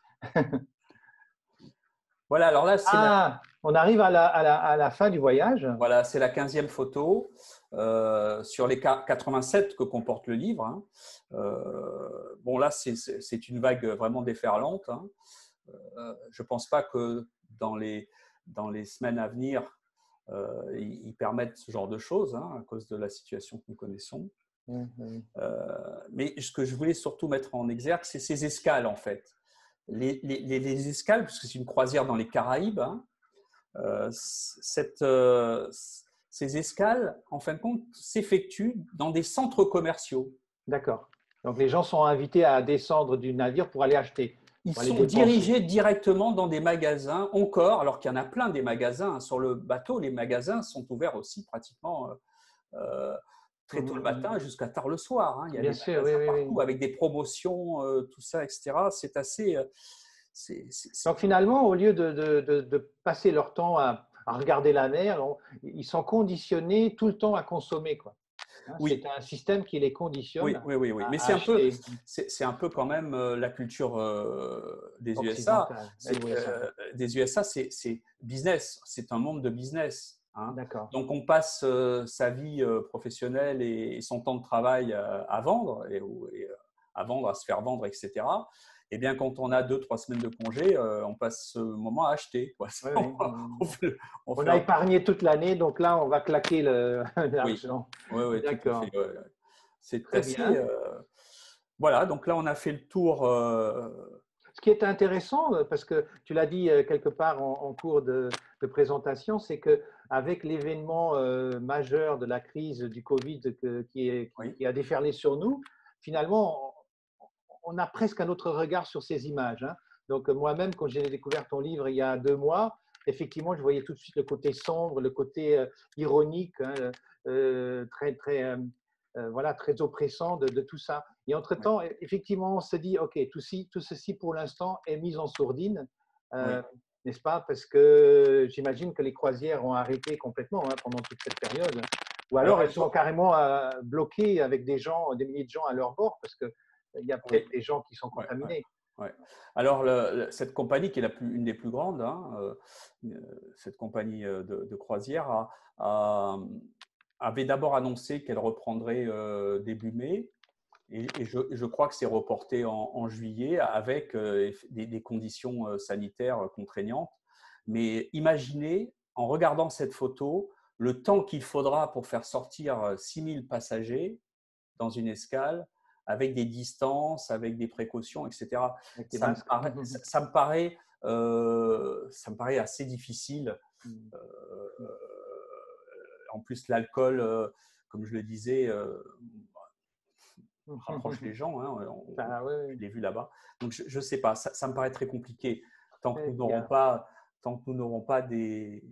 Voilà, alors là, c'est ah, la… on arrive à la, à, la, à la fin du voyage. Voilà, c'est la quinzième photo euh, sur les quatre-vingt-sept que comporte le livre. Hein. Euh, bon, là, c'est une vague vraiment déferlante. Hein. Euh, je ne pense pas que dans les, dans les semaines à venir, euh, ils, ils permettent ce genre de choses, hein, à cause de la situation que nous connaissons. Mmh, mmh. Euh, mais ce que je voulais surtout mettre en exergue, c'est ces escales, en fait. Les, les, les escales, puisque c'est une croisière dans les Caraïbes, hein, euh, cette, euh, ces escales, en fin de compte, s'effectuent dans des centres commerciaux. D'accord. Donc, les gens sont invités à descendre du navire pour aller acheter. Ils sont dirigés directement dans des magasins, encore, alors qu'il y en a plein des magasins. Sur le bateau, les magasins sont ouverts aussi pratiquement euh, très tôt le matin jusqu'à tard le soir. Hein. Il y a Bien des sûr, magasins oui, partout, oui. avec des promotions, euh, tout ça, et cetera. C'est assez… Euh, c'est, c'est… Donc finalement, au lieu de, de, de, de passer leur temps à, à regarder la mer, on, ils sont conditionnés tout le temps à consommer, quoi. Hein, oui. C'est un système qui les conditionne. Oui, oui, oui, oui. À, mais c'est un peu, c'est un peu quand même euh, la culture euh, des U S A. Euh, des U S A, c'est business. C'est un monde de business. Hein. D'accord. Donc on passe euh, sa vie euh, professionnelle et, et son temps de travail à, à vendre et, et à vendre, à se faire vendre, et cetera. Et bien quand on a deux, trois semaines de congé, euh, on passe ce moment à acheter. Quoi. Oui, on, oui. on, fait, on, on a un... épargné toute l'année, donc là on va claquer l'argent. Oui, oui, oui, d'accord. tout à fait. Ouais. C'est très assez, bien. Euh... Voilà, donc là on a fait le tour. Euh... Ce qui est intéressant, parce que tu l'as dit quelque part en, en cours de, de présentation, c'est qu'avec l'événement euh, majeur de la crise du Covid que, qui, est, oui. qui a déferlé sur nous, finalement, on a presque un autre regard sur ces images. Hein. Donc moi-même, quand j'ai découvert ton livre il y a deux mois, effectivement, je voyais tout de suite le côté sombre, le côté euh, ironique, hein, euh, très, très, euh, euh, voilà, très oppressant de, de tout ça. Et entre-temps, oui. effectivement, on se dit, OK, tout, ci, tout ceci pour l'instant est mis en sourdine, euh, oui. n'est-ce pas? Parce que j'imagine que les croisières ont arrêté complètement hein, pendant toute cette période. Ou alors, alors elles sont carrément euh, bloquées avec des gens, des milliers de gens à leur bord, parce que il y a peut-être oui. des gens qui sont contaminés. Ouais, ouais. Alors, le, le, cette compagnie, qui est la plus, une des plus grandes, hein, euh, cette compagnie de, de croisière, a, a, avait d'abord annoncé qu'elle reprendrait euh, début mai. Et, et je, je crois que c'est reporté en, en juillet avec euh, des, des conditions euh, sanitaires contraignantes. Mais imaginez, en regardant cette photo, le temps qu'il faudra pour faire sortir six mille passagers dans une escale, avec des distances, avec des précautions, et cetera. Avec des Ça me masques. paraît, ça, ça me paraît, euh, ça me paraît assez difficile. Euh, en plus, l'alcool, euh, comme je le disais, euh, rapproche les gens. Hein, on, Ah, oui, je oui. l'ai vu là-bas. Donc, je ne sais pas. Ça, ça me paraît très compliqué tant que Très nous n'aurons bien. pas, tant que nous n'aurons pas des,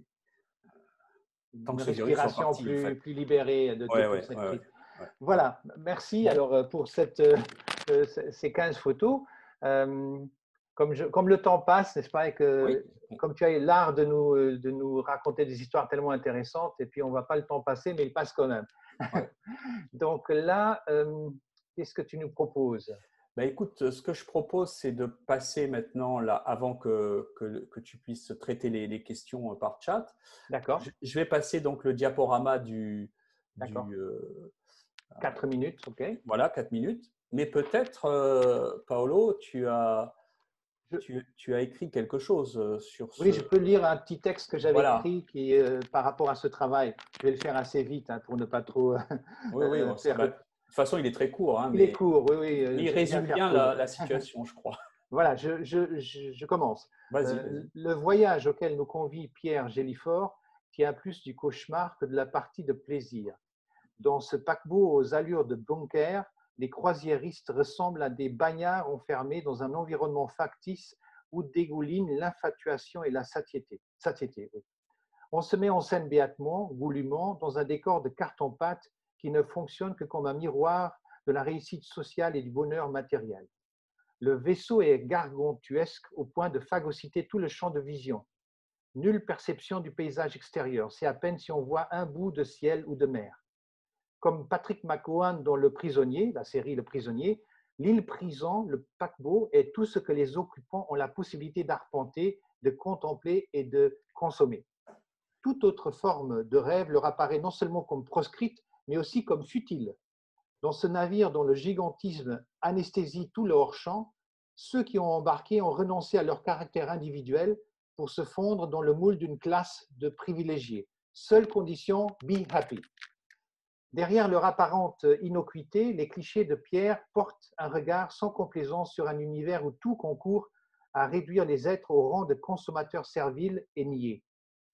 tant Une que ce virus soit respiration parti, en plus, fait. plus libérée de, de Ouais, toute ouais, cette ouais, ouais, crise. ouais. Voilà, merci Bon, alors euh, pour cette, euh, euh, ces quinze photos. Euh, comme, je, comme le temps passe, n'est-ce pas, et oui. que comme tu as l'art de nous, euh, de nous raconter des histoires tellement intéressantes, et puis on ne voit pas le temps passer, mais il passe quand même. Ouais. Donc là, euh, qu'est-ce que tu nous proposes? Ben, écoute, ce que je propose, c'est de passer maintenant, là, avant que, que, que tu puisses traiter les, les questions par chat. D'accord, Je, je vais passer donc le diaporama du, d'accord. du euh, Quatre minutes, ok. voilà, quatre minutes. Mais peut-être, euh, Paolo, tu as, Je, tu, tu as écrit quelque chose euh, sur oui, ce. je peux lire un petit texte que j'avais Voilà. écrit qui, euh, par rapport à ce travail. Je vais le faire assez vite hein, pour ne pas trop Oui, oui. euh, Bon, ça faire. va- de toute façon, il est très court, hein, Il est mais, court, oui, oui, euh, mais il j'aime bien résume faire bien la, court. la situation, je crois. Voilà, je, je, je, je commence. Vas-y, Euh, vas-y. le voyage auquel nous convie Pierre Gélifort tient plus du cauchemar que de la partie de plaisir. Dans ce paquebot aux allures de bunker, les croisiéristes ressemblent à des bagnards enfermés dans un environnement factice où dégoulinent l'infatuation et la satiété. satiété oui. On se met en scène béatement, goulûment, dans un décor de carton-pâte qui ne fonctionne que comme un miroir de la réussite sociale et du bonheur matériel. Le vaisseau est gargantuesque au point de phagocyter tout le champ de vision. Nulle perception du paysage extérieur, c'est à peine si on voit un bout de ciel ou de mer. Comme Patrick McGowan dans Le Prisonnier, la série Le Prisonnier, l'île prison, le paquebot, est tout ce que les occupants ont la possibilité d'arpenter, de contempler et de consommer. Toute autre forme de rêve leur apparaît non seulement comme proscrite, mais aussi comme futile. Dans ce navire dont le gigantisme anesthésie tout le hors-champ, ceux qui ont embarqué ont renoncé à leur caractère individuel pour se fondre dans le moule d'une classe de privilégiés. Seule condition, be happy. Derrière leur apparente innocuité, les clichés de Pierre portent un regard sans complaisance sur un univers où tout concourt à réduire les êtres au rang de consommateurs serviles et niais.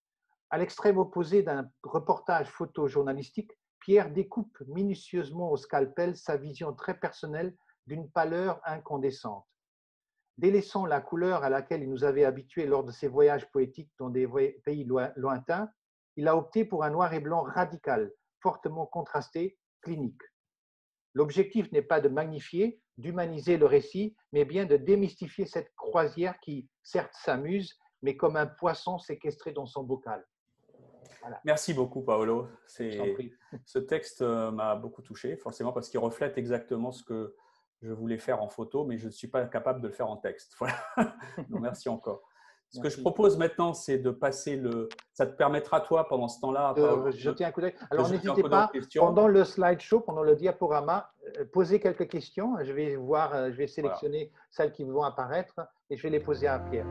À l'extrême opposé d'un reportage photojournalistique, Pierre découpe minutieusement au scalpel sa vision très personnelle d'une pâleur incandescente. Délaissant la couleur à laquelle il nous avait habitués lors de ses voyages poétiques dans des pays lointains, il a opté pour un noir et blanc radical, fortement contrasté, clinique. L'objectif n'est pas de magnifier, d'humaniser le récit, mais bien de démystifier cette croisière qui, certes, s'amuse, mais comme un poisson séquestré dans son bocal. Voilà. Merci beaucoup, Paolo. Je t'en prie. Ce texte m'a beaucoup touché, forcément, parce qu'il reflète exactement ce que je voulais faire en photo, mais je ne suis pas capable de le faire en texte. Voilà. Donc, merci encore. Ce que je Merci. propose maintenant, c'est de passer le… Ça te permettra, toi, pendant ce temps-là, De jeter un coup d'œil. Alors, n'hésitez pas, pendant le slideshow, pendant le diaporama, poser quelques questions. Je vais voir, je vais sélectionner voilà. celles qui vont apparaître et je vais les poser à Pierre.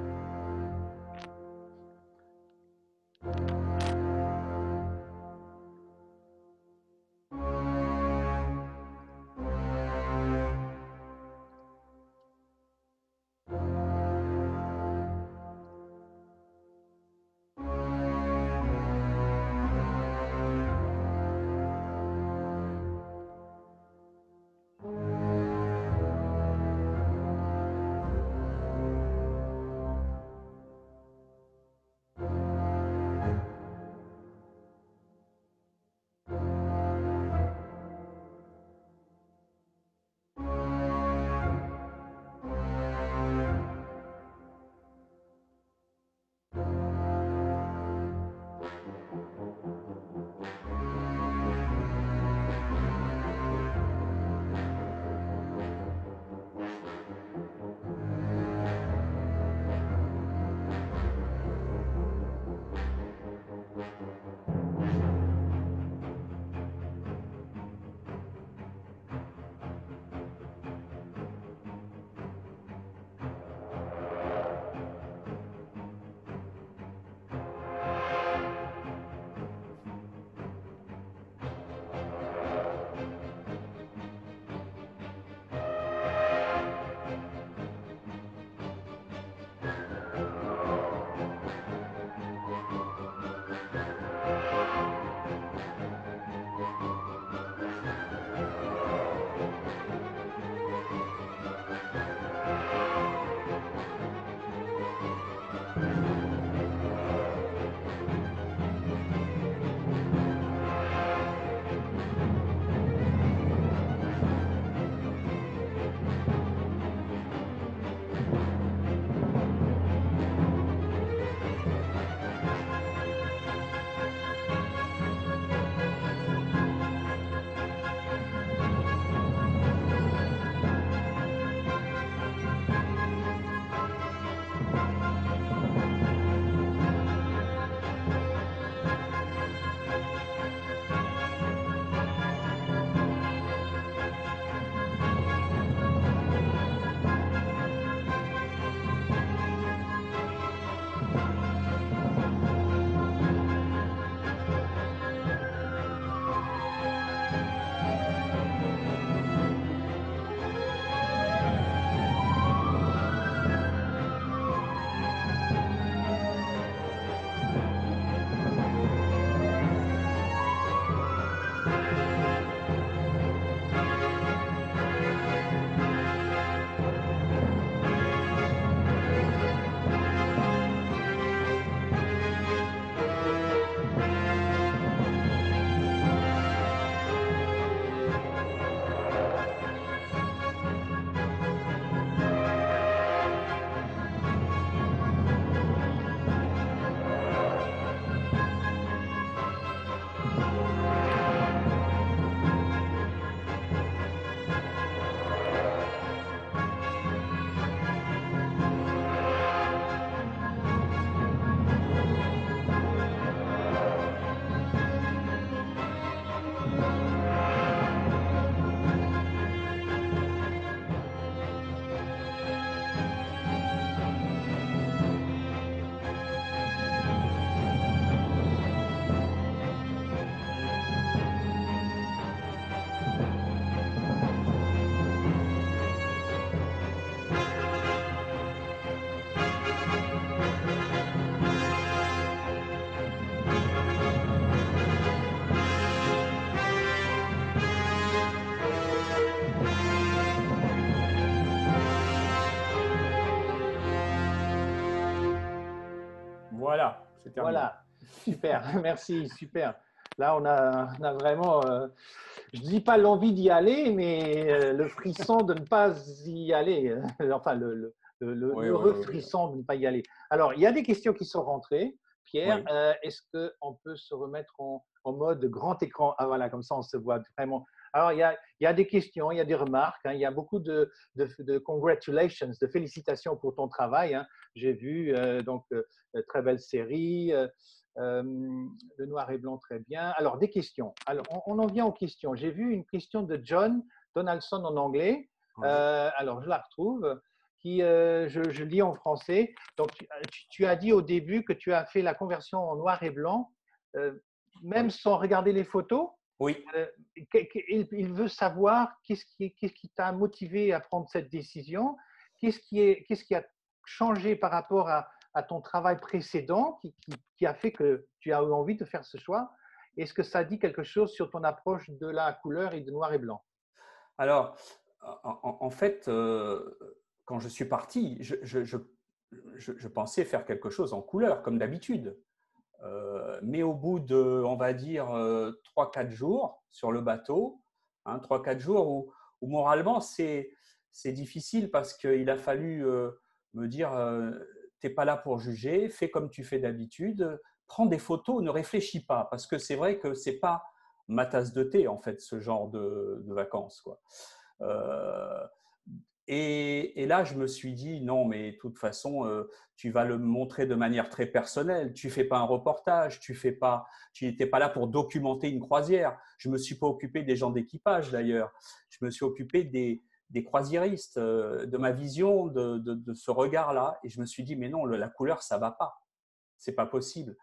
Voilà, c'est terminé. Voilà, super, merci, super. Là, on a, on a vraiment, euh, je ne dis pas l'envie d'y aller, mais euh, le frisson de ne pas y aller. euh, Enfin, le, le, le, Oui, oui, l'heureux oui, oui. frisson de ne pas y aller. Alors, il y a des questions qui sont rentrées. Pierre, Oui. euh, est-ce qu'on peut se remettre en, en mode grand écran? Ah voilà, comme ça, on se voit vraiment. Alors, il y a, il y a des questions, il y a des remarques, hein, il y a beaucoup de, de, de congratulations, de félicitations pour ton travail. Hein. J'ai vu, euh, donc, euh, très belle série. Euh, euh, le noir et blanc, très bien. Alors, des questions. Alors, on, on en vient aux questions. J'ai vu une question de John Donaldson en anglais. Ouais. Euh, alors, je la retrouve, qui, euh, je, je lis en français. Donc, tu, tu, as dit au début que tu as fait la conversion en noir et blanc, euh, même Oui. sans regarder les photos. Oui. Euh, il, il veut savoir qu'est-ce qui, qu'est-ce qui t'a motivé à prendre cette décision, qu'est-ce qui, est, qu'est-ce qui a changé par rapport à, à ton travail précédent qui, qui, qui a fait que tu as eu envie de faire ce choix. Est-ce que ça dit quelque chose sur ton approche de la couleur et de noir et blanc? Alors, en, en fait, euh, quand je suis parti, je, je, je, je, pensais faire quelque chose en couleur, comme d'habitude. Euh, mais au bout de, on va dire, euh, trois quatre jours sur le bateau, hein, trois quatre jours où, où moralement, c'est difficile parce qu'il a fallu euh, me dire, euh, tu n'es pas là pour juger, fais comme tu fais d'habitude, prends des photos, ne réfléchis pas. Parce que c'est vrai que ce n'est pas ma tasse de thé, en fait, ce genre de, de vacances, quoi. Euh, et, et là, je me suis dit, non, mais de toute façon, euh, tu vas le montrer de manière très personnelle. Tu ne fais pas un reportage, tu fais pas, tu n'étais pas là pour documenter une croisière. Je ne me suis pas occupé des gens d'équipage, d'ailleurs. Je me suis occupé des, des croisiéristes, euh, de ma vision, de, de, de ce regard-là. Et je me suis dit, mais non, le, la couleur, ça ne va pas. Ce n'est pas possible.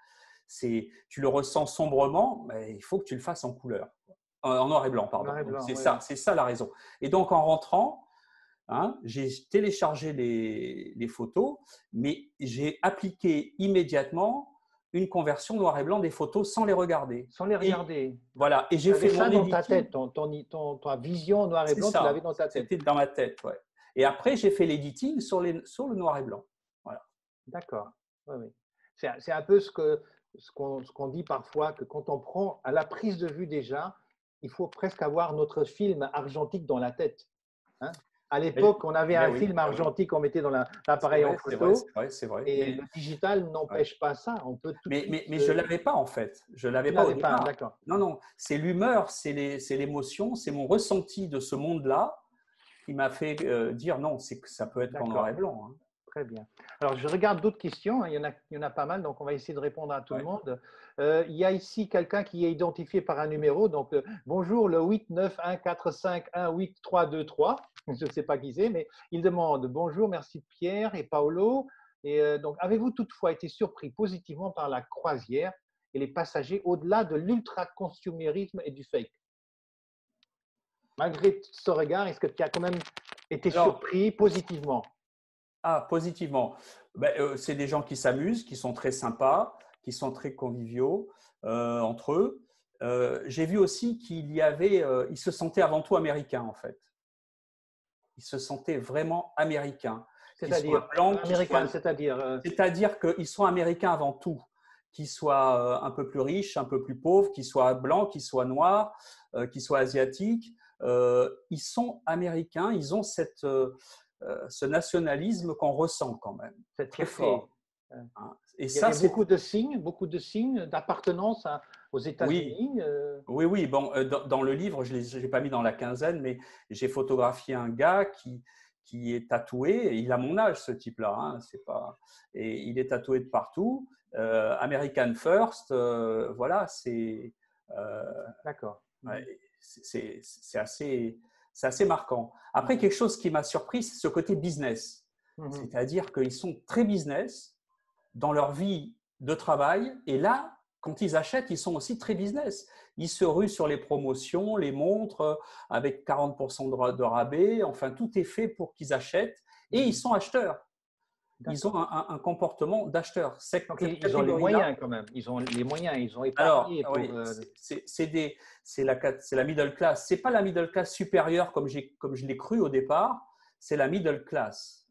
Tu le ressens sombrement, mais il faut que tu le fasses en couleur. En noir et blanc, pardon. C'est ouais, ça, ouais. c'est ça la raison. Et donc, en rentrant, hein, j'ai téléchargé les, les photos, mais j'ai appliqué immédiatement une conversion noir et blanc des photos sans les regarder. Sans les Et regarder. voilà. Et Tu j'ai avais fait ça mon dans ta editing. tête, ton, ton, ton, ta vision noir et C'est blanc, tu l'avais ça. dans ta tête. C'était dans ma tête, ouais. Et après, j'ai fait l'editing sur, les, sur le noir et blanc. Voilà. D'accord. Oui, oui. C'est un peu ce que ce qu'on ce qu'on dit parfois, que quand on prend à la prise de vue déjà, il faut presque avoir notre film argentique dans la tête. Hein. À Mais, l'époque, on avait mais un oui, film mais oui. argentique qu'on mettait dans C'est l'appareil en vrai, c'est vrai, c'est photo, vrai, c'est vrai. et Mais, le digital ouais. n'empêche pas ça. On peut tout de Mais, suite. mais, mais je ne Euh, l'avais pas en fait. Je ne l'avais tu pas au l'avais pas, départ. d'accord. Non, non. C'est l'humeur, c'est l'émotion, c'est mon ressenti de ce monde-là qui m'a fait euh, dire non, c'est que ça peut être qu'en noir et D'accord. blanc. Hein. Très bien. Alors, je regarde d'autres questions. Il y, en a, il y en a pas mal, donc on va essayer de répondre à tout le Ouais. monde. Euh, il y a ici quelqu'un qui est identifié par un numéro. Donc, euh, bonjour, le huit neuf un quatre cinq un huit trois deux trois. Je ne sais pas qui c'est, mais il demande bonjour, merci Pierre et Paolo. Et euh, donc, avez-vous toutefois été surpris positivement par la croisière et les passagers au-delà de l'ultra-consumérisme et du fake? Malgré ce regard, est-ce que tu as quand même été Alors, surpris positivement? ah, positivement, ben, euh, c'est des gens qui s'amusent, qui sont très sympas, qui sont très conviviaux euh, entre eux. Euh, J'ai vu aussi qu'il y avait, euh, ils se sentaient avant tout américains en fait. Ils se sentaient vraiment américains, qu'ils C'est-à-dire, soient blancs, qu'ils américain, soient… c'est-à-dire… euh, C'est-à-dire qu'ils sont américains avant tout, qu'ils soient euh, un peu plus riches, un peu plus pauvres, qu'ils soient blancs, qu'ils soient noirs, euh, qu'ils soient asiatiques. Euh, ils sont américains, ils ont cette, euh, euh, ce nationalisme qu'on ressent quand même, cette très fierté. fort. Hein. Et Il y ça, a c'est… beaucoup de signes, beaucoup de signes d'appartenance aux Oui, États-Unis. euh, oui, oui. Bon, euh, dans, dans le livre, je ne l'ai pas mis dans la quinzaine, mais j'ai photographié un gars qui, qui est tatoué. Il a mon âge, ce type-là. Hein, c'est pas… Et il est tatoué de partout. Euh, American First, euh, voilà, c'est euh, D'accord. ouais, c'est c'est assez, c'est assez marquant. Après, quelque chose qui m'a surpris, c'est ce côté business. Mhm. C'est-à-dire qu'ils sont très business dans leur vie de travail. Et là, quand ils achètent, ils sont aussi très business. Ils se ruent sur les promotions, les montres avec quarante pour cent de, de rabais. Enfin, tout est fait pour qu'ils achètent. Et ils sont acheteurs. Ils ont D'accord. un, un, un comportement d'acheteur. Cette, Donc, cette ils ont les catégorie-là, moyens quand même. Ils ont les moyens, ils ont alors, épargné pour… oui, euh, c'est la, la middle class. Ce n'est pas la middle class supérieure comme, comme je l'ai cru au départ, c'est la middle class.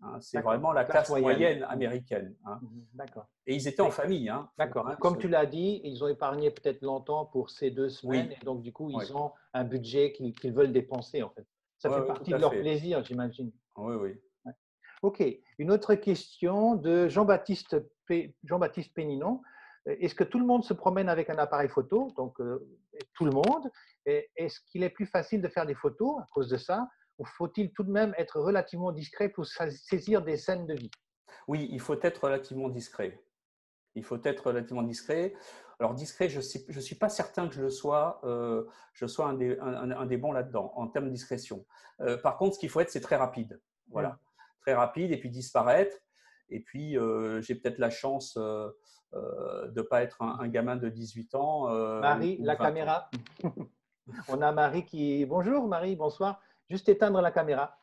Hein. C'est vraiment la classe, classe moyenne, moyenne américaine. Hein. D'accord. Et ils étaient en famille. Hein. D'accord. Hein, Comme tu l'as dit, ils ont épargné peut-être longtemps pour ces deux semaines. Oui. Et donc, du coup, ils Oui. ont un budget qu'ils qu'ils veulent dépenser, en fait. Ça ouais, fait ouais, partie de leur fait. plaisir, j'imagine. Oui, oui. Ouais. OK. Une autre question de Jean-Baptiste P... Jean-Baptiste Péninon. Est-ce que tout le monde se promène avec un appareil photo? Donc, euh, tout le monde. Est-ce qu'il est plus facile de faire des photos à cause de ça? Ou faut-il tout de même être relativement discret pour saisir des scènes de vie? Oui, il faut être relativement discret. Il faut être relativement discret. Alors, discret, je ne suis pas certain que je le sois, euh, je sois un des, un, un des bons là-dedans, en termes de discrétion. Euh, par contre, ce qu'il faut être, c'est très rapide. Voilà. Mmh. Très rapide et puis disparaître. Et puis, euh, j'ai peut-être la chance euh, euh, de ne pas être un, un gamin de dix-huit ans. Euh, Marie, ou, ou la caméra. On a Marie qui… Bonjour Marie, bonsoir. Juste éteindre la caméra.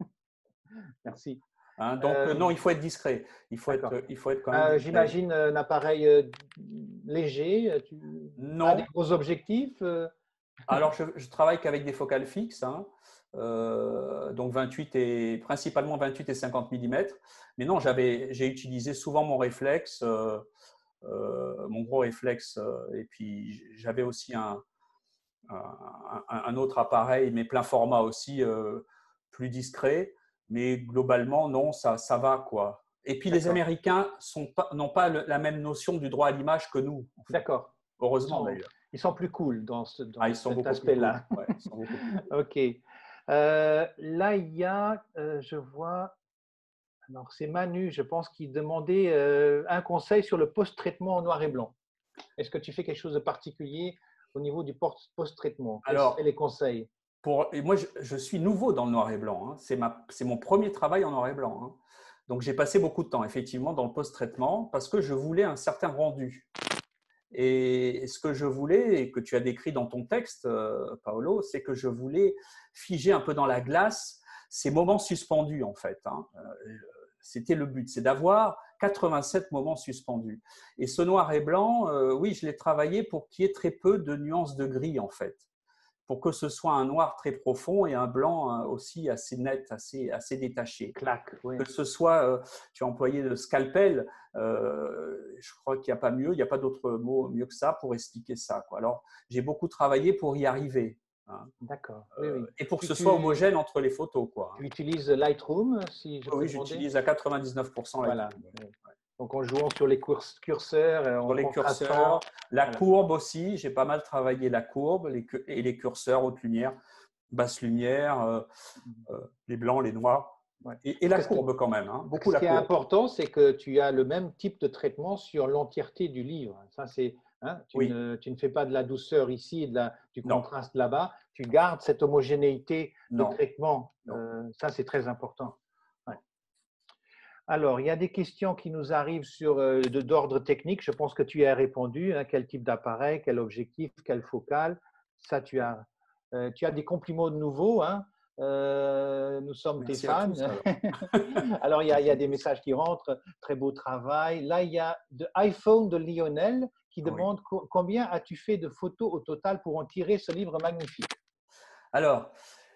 Merci. Hein, donc, euh, non, il faut être discret. Il faut, être, il faut être quand même euh, discret. J'imagine un appareil euh, léger. Tu non. as des gros objectifs euh... Alors, je, je travaille qu'avec des focales fixes. Hein. Euh, donc vingt-huit et principalement vingt-huit et cinquante millimètres. Mais non, j'ai utilisé souvent mon réflexe, euh, euh, mon gros réflexe. Euh, et puis, j'avais aussi un, un, un, autre appareil, mais plein format aussi, euh, plus discret. Mais globalement, non, ça, ça va, quoi. Et puis, les Américains n'ont pas, pas la même notion du droit à l'image que nous. En fait. D'accord. Heureusement, d'ailleurs. Ils sont plus cool dans, ce, dans ah, ils sont cet aspect-là. Cool. Ouais, cool. OK. Euh, là, il y a, euh, je vois, alors c'est Manu, je pense, qui demandait euh, un conseil sur le post-traitement en noir et blanc. Est-ce que tu fais quelque chose de particulier au niveau du post-traitement? Quels seraient les conseils? Pour, et moi, je, je suis nouveau dans le noir et blanc. Hein. C'est mon premier travail en noir et blanc. Hein. Donc, j'ai passé beaucoup de temps, effectivement, dans le post-traitement parce que je voulais un certain rendu. Et ce que je voulais, et que tu as décrit dans ton texte, euh, Paolo, c'est que je voulais figer un peu dans la glace ces moments suspendus, en fait. Hein. Euh, C'était le but, c'est d'avoir quatre-vingt-sept moments suspendus. Et ce noir et blanc, euh, oui, je l'ai travaillé pour qu'il y ait très peu de nuances de gris, en fait. Pour que ce soit un noir très profond et un blanc aussi assez net, assez, assez détaché. Clac, oui. Que ce soit, euh, tu as employé le scalpel, euh, je crois qu'il n'y a pas mieux, il n'y a pas d'autre mot mieux que ça pour expliquer ça. Quoi. Alors, j'ai beaucoup travaillé pour y arriver. Hein. D'accord. Oui, oui. Et pour que tu, ce soit homogène entre les photos. Quoi. Tu utilises Lightroom, si je peux Oui, j'utilise à quatre-vingt-dix-neuf pour cent Lightroom. Voilà. Ouais. Donc, en jouant sur les curseurs, en sur les curseurs, la voilà. courbe aussi, j'ai pas mal travaillé la courbe les, et les curseurs, haute lumière, basse lumière, euh, euh, les blancs, les noirs, ouais. et, et la courbe qui, quand même. Hein, beaucoup ce la qui courbe. est important, c'est que tu as le même type de traitement sur l'entièreté du livre. Ça, c'est, hein, tu, oui. ne, tu ne fais pas de la douceur ici et de la, du contraste là-bas. Tu gardes cette homogénéité non. de traitement. Euh, ça, c'est très important. Ouais. Alors, il y a des questions qui nous arrivent sur euh, d'ordre technique. Je pense que tu y as répondu. Hein, quel type d'appareil, quel objectif, quelle focale. Ça, tu as, euh, tu as des compliments de nouveau. Hein. Euh, nous sommes Merci tes fans. Tous, alors, alors il, y a, il y a des messages qui rentrent. Très beau travail. Là, il y a de iPhone de Lionel qui demande oui. combien as-tu fait de photos au total pour en tirer ce livre magnifique? Alors,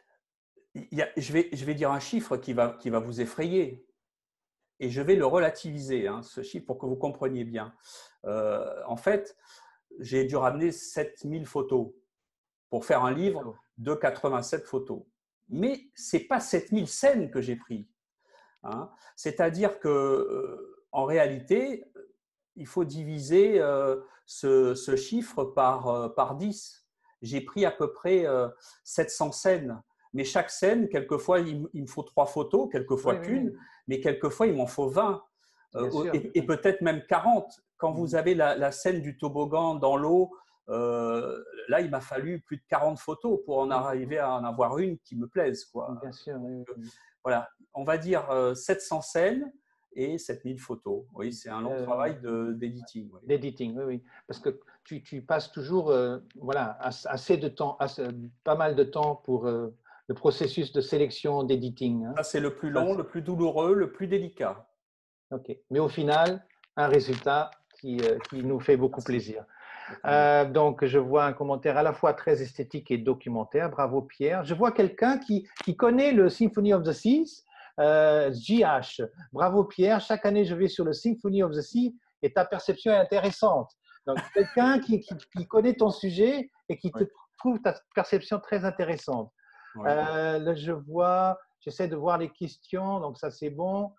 il y a, je, vais, je vais dire un chiffre qui va, qui va vous effrayer. Et je vais le relativiser, hein, ce chiffre, pour que vous compreniez bien. Euh, en fait, j'ai dû ramener sept mille photos pour faire un livre de quatre-vingt-sept photos. Mais ce n'est pas sept mille scènes que j'ai prises. Hein. C'est-à-dire qu'en euh, réalité, il faut diviser euh, ce, ce chiffre par, euh, par dix. J'ai pris à peu près euh, sept cents scènes. Mais chaque scène, quelquefois, il, il me faut trois photos, quelquefois oui, qu'une, oui, oui. mais quelquefois, il m'en faut vingt euh, sûr, et, et peut-être même quarante. Quand mmh. vous avez la, la scène du toboggan dans l'eau, euh, là, il m'a fallu plus de quarante photos pour en mmh. arriver à en avoir une qui me plaise. Quoi. Bien sûr, oui, oui. Voilà, on va dire euh, sept cents scènes et sept mille photos. Oui, c'est un long euh, travail d'éditing. Oui. D'éditing, oui, oui. Parce que tu, tu passes toujours euh, voilà, assez de temps, assez, pas mal de temps pour… Euh, le processus de sélection d'éditing. Hein. Ça, c'est le plus long, Ça, le plus douloureux, le plus délicat. OK. Mais au final, un résultat qui, euh, qui nous fait beaucoup Merci. plaisir. Euh, donc, je vois un commentaire à la fois très esthétique et documentaire. Bravo, Pierre. Je vois quelqu'un qui, qui connaît le Symphony of the Seas. Euh, J H, bravo Pierre, chaque année je vais sur le Symphony of the Sea et ta perception est intéressante. Donc, quelqu'un qui, qui, qui connaît ton sujet et qui te Oui. trouve ta perception très intéressante. Oui. Euh, là, je vois, j'essaie de voir les questions, donc ça c'est bon.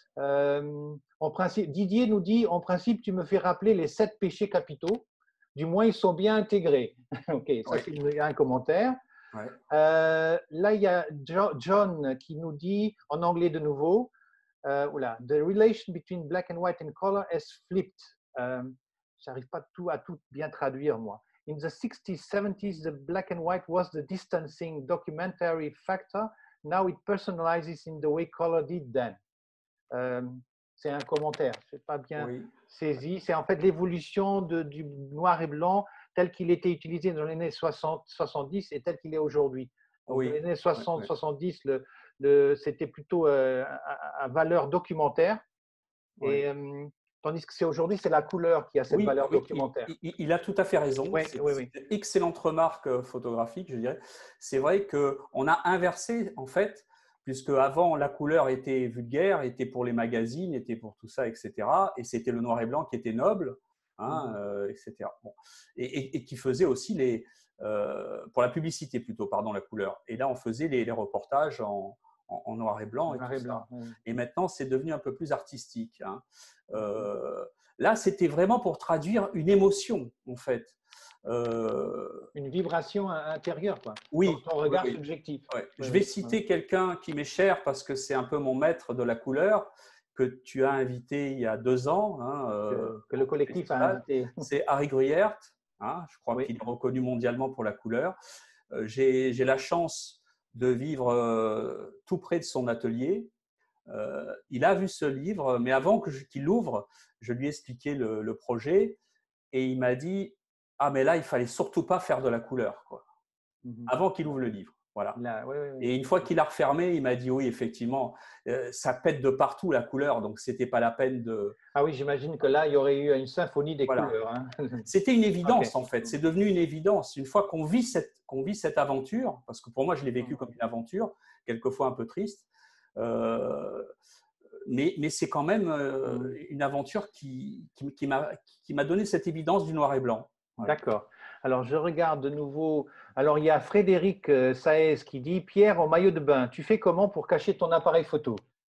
Euh, en principe, Didier nous dit, en principe, tu me fais rappeler les sept péchés capitaux. Du moins, ils sont bien intégrés. Ok, ça Oui. c'est un commentaire. Ouais. Euh, là, il y a John qui nous dit, en anglais de nouveau, euh, oula, the relation between black and white and color has flipped. Euh, J'arrive pas tout à tout bien traduire, moi. In the sixties, seventies, the black and white was the distancing documentary factor. Now it personalizes in the way color did then. Euh, c'est un commentaire, je n'ai pas bien Oui. saisi. C'est en fait l'évolution du noir et blanc tel qu'il était utilisé dans les années soixante, soixante-dix et tel qu'il est aujourd'hui. Donc, Oui. dans les années soixante, Ouais, ouais. soixante-dix, le, le, c'était plutôt euh, à, à valeur documentaire. Ouais. Et, euh, tandis que c'est aujourd'hui, c'est la couleur qui a cette Oui, valeur oui, documentaire. il, il- il a tout à fait raison. Oui, C'est oui, c'est oui. une excellente remarque euh, photographique, je dirais. C'est vrai qu'on a inversé, en fait, puisque avant la couleur était vulgaire, était pour les magazines, était pour tout ça, et cetera. Et c'était le noir et blanc qui était noble, hein, Mhm. euh, et cetera. Bon. Et, et- et qui faisait aussi les. Euh, pour la publicité plutôt, pardon, la couleur. Et là, on faisait les, les reportages en, en- en noir et blanc et Noir tout et ça. blanc. Oui. Et maintenant, c'est devenu un peu plus artistique, hein. Euh, Là, c'était vraiment pour traduire une émotion, en fait. Euh, Une vibration intérieure, quoi. Ton, oui, ton oui, regard oui. subjectif. Ouais. Oui, Je vais oui, oui. citer quelqu'un qui m'est cher parce que c'est un peu mon maître de la couleur, que tu as invité il y a deux ans, hein, euh, Que, que le au collectif a festival. invité. C'est Harry Gruyert, hein, je crois Oui. qu'il est reconnu mondialement pour la couleur. Euh, J'ai j'ai la chance de vivre euh, tout près de son atelier. Euh, il a vu ce livre, mais avant que je- qu'il l'ouvre, je lui ai expliqué le, le projet et il m'a dit ah mais là il fallait surtout pas faire de la couleur quoi. Mhm. Avant qu'il ouvre le livre, voilà. Là, oui, oui, oui. Et une fois qu'il a refermé, il m'a dit oui effectivement euh, ça pète de partout la couleur donc c'était pas la peine de Ah oui, j'imagine que là, il y aurait eu une symphonie des voilà. couleurs. Hein. C'était une Ok. évidence en fait, c'est devenu une évidence une fois qu'on vit cette qu'on vit cette aventure parce que pour moi je l'ai vécu comme une aventure quelquefois un peu triste. Euh, mais, mais c'est quand même euh, Mhm. une aventure qui, qui, qui m'a qui m'a donné cette évidence du noir et blanc. Voilà. D'accord. Alors, je regarde de nouveau. Alors, il y a Frédéric euh, Saez qui dit Pierre, en maillot de bain, tu fais comment pour cacher ton appareil photo?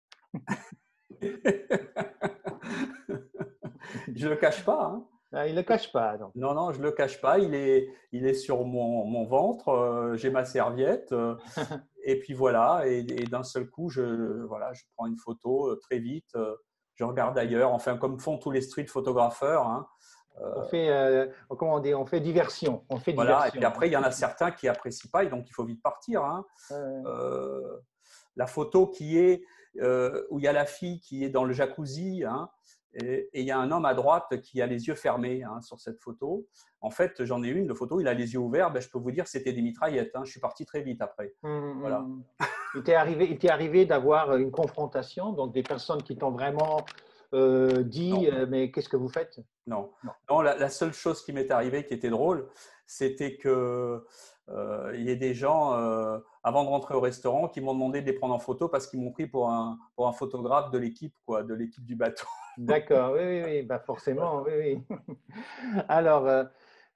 Je ne le cache pas. Hein. Ah, il ne le cache pas. Donc. Non, non, je ne le cache pas. Il est, il est sur mon, mon ventre. Euh, j'ai ma serviette. Euh, et puis voilà. Et, et d'un seul coup, je, voilà, je prends une photo euh, très vite. Euh, je regarde ailleurs. Enfin, comme font tous les street photographeurs. Hein. On Euh, fait, euh, comment on dit, on fait diversion. On fait voilà. Et puis diversion. après, il y en a certains qui n'apprécient pas. Et donc, il faut vite partir. Hein. Euh, Euh, la photo qui est euh, où il y a la fille qui est dans le jacuzzi, hein, et, et il y a un homme à droite qui a les yeux fermés hein, sur cette photo. En fait, j'en ai une, de photo, il a les yeux ouverts. Ben, je peux vous dire, c'était des mitraillettes. Hein. Je suis parti très vite après. hum, Voilà. hum. Il t'est arrivé, il t'est arrivé d'avoir une confrontation, donc des personnes qui t'ont vraiment euh, dit, Non, euh, mais qu'est-ce que vous faites? non. Non. Non la, la, seule chose qui m'est arrivée qui était drôle, c'était que euh, il y a des gens, euh, avant de rentrer au restaurant, qui m'ont demandé de les prendre en photo parce qu'ils m'ont pris pour un, pour un photographe de l'équipe, quoi, de l'équipe du bateau. D'accord, oui, oui, oui, bah forcément, oui, oui. Alors, euh,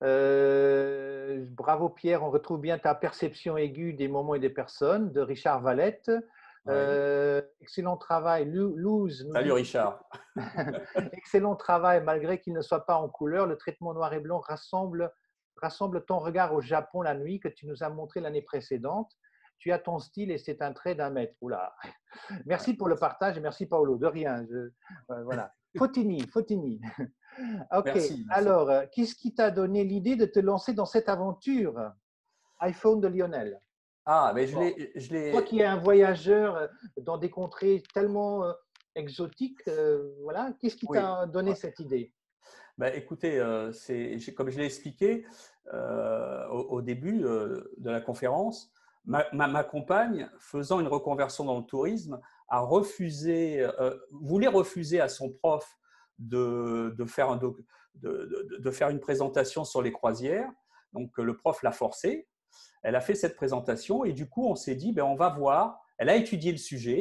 euh, bravo Pierre, on retrouve bien ta perception aiguë des moments et des personnes de Richard Valette. Ouais. Euh, excellent travail. Luz nous Salut dit Richard. excellent travail, malgré qu'il ne soit pas en couleur, le traitement noir et blanc rassemble, rassemble ton regard au Japon la nuit que tu nous as montré l'année précédente. Tu as ton style et c'est un trait d'un mètre. Oula. Merci pour le partage et merci Paolo. De rien. Je, euh, voilà. Fotini, Fotini. Ok. Merci, merci. Alors, euh, qu'est-ce qui t'a donné l'idée de te lancer dans cette aventure? iPhone de Lionel. Ah, mais je Bon. l'ai, je Toi l'ai. qui es un voyageur euh, dans des contrées tellement euh, exotiques, euh, voilà. Qu'est-ce qui Oui. t'a donné Ouais. cette idée? Bah, écoutez, euh, c'est, comme je l'ai expliqué euh, au, au début euh, de la conférence, ma, ma, ma compagne, faisant une reconversion dans le tourisme, a refusé, euh, voulait refuser à son prof de, de, faire un doc, de, de, de faire une présentation sur les croisières. Donc, le prof l'a forcé. Elle a fait cette présentation et du coup, on s'est dit, ben, on va voir. Elle a étudié le sujet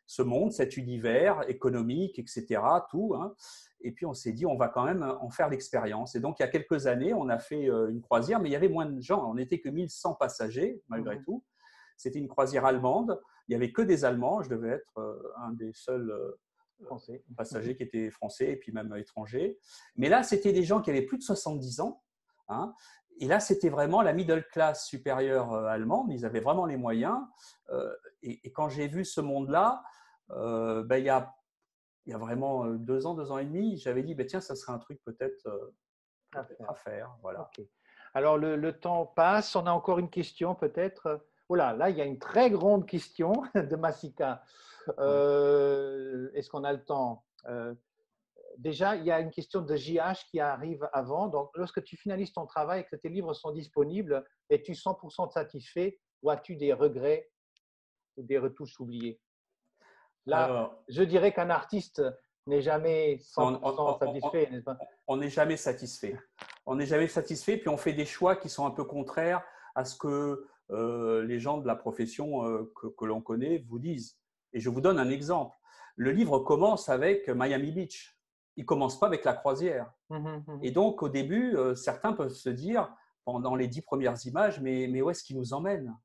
ce monde, cet univers économique, et cetera. Tout, hein. Et puis, on s'est dit, on va quand même en faire l'expérience. Et donc, il y a quelques années, on a fait une croisière, mais il y avait moins de gens. On n'était que mille cent passagers, malgré Mhm. tout. C'était une croisière allemande. Il n'y avait que des Allemands. Je devais être un des seuls Français. passagers qui étaient français et puis même étrangers. Mais là, c'était des gens qui avaient plus de soixante-dix ans. Hein. Et là, c'était vraiment la middle class supérieure allemande. Ils avaient vraiment les moyens. Et, et quand j'ai vu ce monde-là, euh, ben, il y a il y a vraiment deux ans, deux ans et demi, j'avais dit, ben tiens, ça serait un truc peut-être euh, peut À faire. à faire. Voilà. Ok. Alors, le, le temps passe. On a encore une question peut-être. Oh là, là, il y a une très grande question de Massika. Ouais. Euh, Est-ce qu'on a le temps? Euh, Déjà, il y a une question de J H qui arrive avant. Donc, lorsque tu finalises ton travail et que tes livres sont disponibles, es-tu cent pour cent satisfait ou as-tu des regrets ou des retouches oubliées? Là, Alors, je dirais qu'un artiste n'est jamais on on- cent pour cent on- on- satisfait, n'est-ce pas? on n'est jamais satisfait. On n'est jamais satisfait, puis on fait des choix qui sont un peu contraires à ce que euh, les gens de la profession euh, que, que l'on connaît vous disent. Et je vous donne un exemple. Le livre commence avec Miami Beach. Il ne commence pas avec la croisière. Mhm, mhm. Et donc, au début, euh, certains peuvent se dire, pendant les dix premières images, mais, mais où est-ce qu'il nous emmène?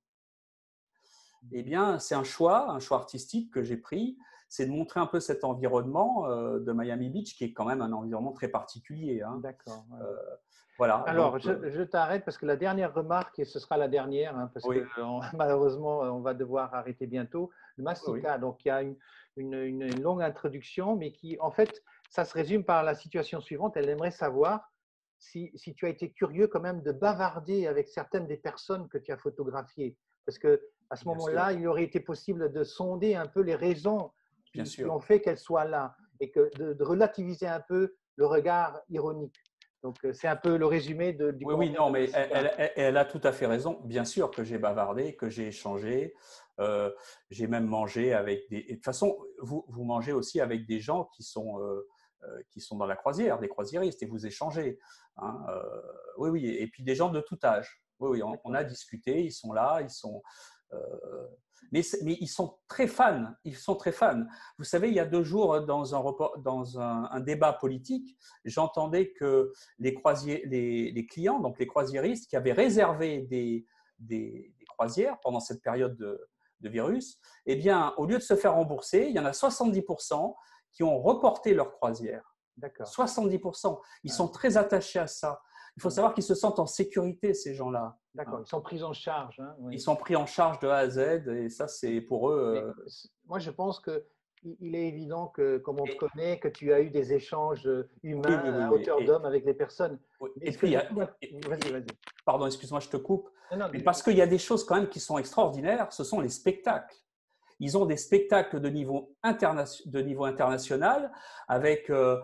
Eh bien, c'est un choix, un choix artistique que j'ai pris, c'est de montrer un peu cet environnement euh, de Miami Beach, qui est quand même un environnement très particulier. Hein. D'accord. Ouais. Euh, voilà, Alors, donc, je, euh, je t'arrête parce que la dernière remarque, et ce sera la dernière, hein, parce que oui, on- malheureusement, on va devoir arrêter bientôt. Le oui, Mastika, donc il y a une, une- une- une longue introduction, mais qui, en fait, ça se résume par la situation suivante. Elle aimerait savoir si, si tu as été curieux quand même de bavarder avec certaines des personnes que tu as photographiées. Parce que à ce bien sûr, moment-là, il aurait été possible de sonder un peu les raisons bien qui, qui sûr. ont fait qu'elles soient là et que de, de relativiser un peu le regard ironique. Donc, euh, c'est un peu le résumé de- du Oui, oui, commentaire non, de mais elle, Massika. elle- elle- elle a tout à fait raison. Bien sûr que j'ai bavardé, que j'ai échangé. Euh, j'ai même mangé avec des. Et de toute façon, vous, vous mangez aussi avec des gens qui sont, euh, euh, qui sont dans la croisière, des croisiéristes, et vous échangez. Hein. Euh, oui, oui, et puis des gens de tout âge. Oui, oui, on, on a D'accord. discuté, ils sont là, ils sont. euh, mais, mais ils sont très fans. Ils sont très fans. Vous savez, il y a deux jours, dans un, report, dans un, un débat politique, j'entendais que les, croisiers, les, les clients, donc les croisiéristes qui avaient réservé des, des, des croisières pendant cette période de, de virus, eh bien, au lieu de se faire rembourser, il y en a soixante-dix pour cent qui ont reporté leur croisière. D'accord. soixante-dix pour cent. Ils Ouais. sont très attachés à ça. Il faut Ouais. savoir qu'ils se sentent en sécurité, ces gens-là. D'accord. Hein. Ils sont pris en charge. Hein, Ils oui. sont pris en charge de A à Z et ça, c'est pour Mais eux. moi, je pense que il est évident que, comme on te Euh, connaît, que tu as eu des échanges oui, humains oui, oui, à oui. hauteur Et, d'homme avec les personnes. oui. Mais Et ce que puis, il y je a, trouve… et- Vas-y, vas-y. pardon, excuse-moi, je te coupe. Non, non, Mais dis-moi. parce qu'il y a des choses quand même qui sont extraordinaires, ce sont les spectacles. Ils ont des spectacles de niveau, interna- de niveau international avec euh,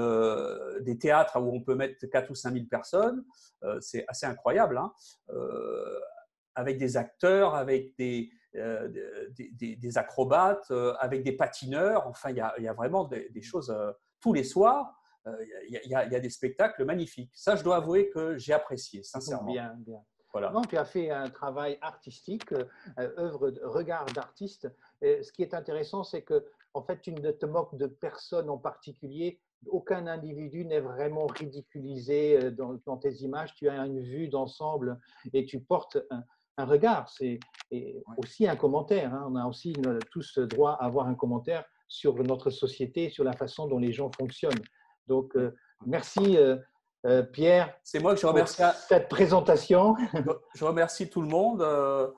euh, des théâtres où on peut mettre quatre ou cinq mille personnes. Euh, c'est assez incroyable. Hein. Euh, avec des acteurs, avec des, euh, des, des, des acrobates, euh, avec des patineurs. Enfin, il y a, il y a vraiment des, des choses euh, tous les soirs. Euh, il, y a, il, y a, il y a des spectacles magnifiques. Ça, je dois avouer que j'ai apprécié, sincèrement. Bien, bien. Voilà. Non, tu as fait un travail artistique, euh, œuvre, de regard d'artiste. Et ce qui est intéressant, c'est que, en fait, tu ne te moques de personne en particulier. Aucun individu n'est vraiment ridiculisé euh, dans, dans tes images. Tu as une vue d'ensemble et tu portes un, un regard. C'est et Ouais. aussi un commentaire. Hein. On a aussi une, tous droit à avoir un commentaire sur notre société, sur la façon dont les gens fonctionnent. Donc, euh, merci. Euh, euh, Pierre, C'est moi que je pour remercie, cette présentation. je remercie tout le monde euh,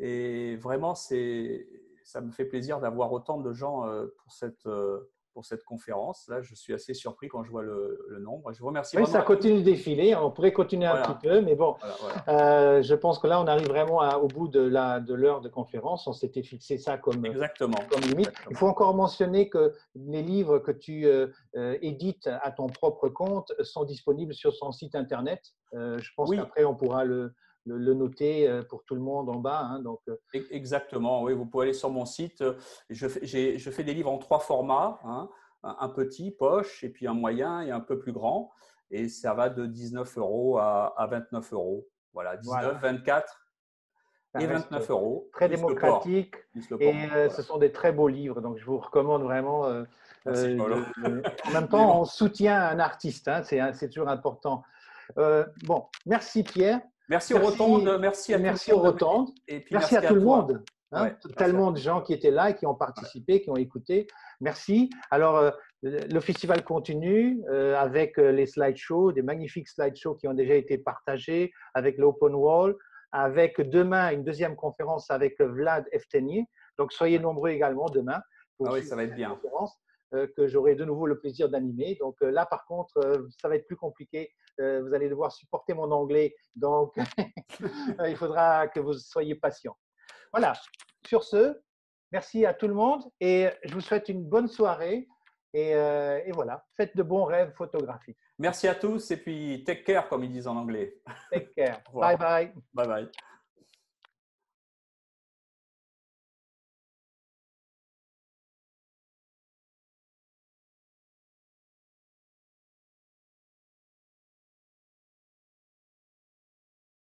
et vraiment, c'est, ça me fait plaisir d'avoir autant de gens euh, pour, cette, euh, pour cette conférence. Là, je suis assez surpris quand je vois le, le nombre. Je vous remercie Oui, vraiment ça à tous. continue de défiler. On pourrait continuer un petit Voilà, peu, mais bon, voilà, voilà. euh, je pense que là, on arrive vraiment à- au bout de la, de l'heure de conférence. On s'était fixé ça comme, Exactement, comme limite. Il faut exactement. encore mentionner que les livres que tu euh, euh, édites à ton propre compte sont disponibles sur son site internet. Euh, je pense Oui, qu'après, on pourra le, le, le noter euh, pour tout le monde en bas. Hein, donc, euh, e- exactement. Oui, vous pouvez aller sur mon site. Je fais, j'ai- je fais des livres en trois formats, hein. Un un petit, poche, et puis un moyen et un peu plus grand. Et ça va de dix-neuf euros à, à vingt-neuf euros. Voilà, dix-neuf, voilà. vingt-quatre. Ça et reste vingt-neuf euros. très plus le port, démocratique plus le et port. euh, Voilà. ce sont des très beaux livres. Donc, je vous recommande vraiment. euh, Merci, euh, Paolo. de- En même Mais temps, bon, on soutient un artiste. Hein, c'est c'est toujours important. Euh, bon, merci Pierre. merci aux Merci, rotondes, merci à tout le merci aux monde rotondes. et puis Merci à merci tout à le toi. monde. Hein, Ouais, merci à tellement de toi. gens qui étaient là et qui ont participé, qui ont écouté. Merci. Alors, euh, le festival continue euh, avec euh, les slideshows, des magnifiques slideshows qui ont déjà été partagés, avec l'Open Wall, avec demain une deuxième conférence avec Vlad Eftenier. Donc, soyez Ouais. nombreux également demain pour Ah oui, suivre ça va être cette bien. conférence euh, que j'aurai de nouveau le plaisir d'animer. Donc euh, là, par contre, euh, ça va être plus compliqué. Euh, vous allez devoir supporter mon anglais. Donc, il faudra que vous soyez patient. Voilà. Sur ce, merci à tout le monde et je vous souhaite une bonne soirée. Et, euh, et voilà, faites de bons rêves photographiques. Merci à tous et puis take care, comme ils disent en anglais. Take care. Au revoir. Bye bye. Bye bye.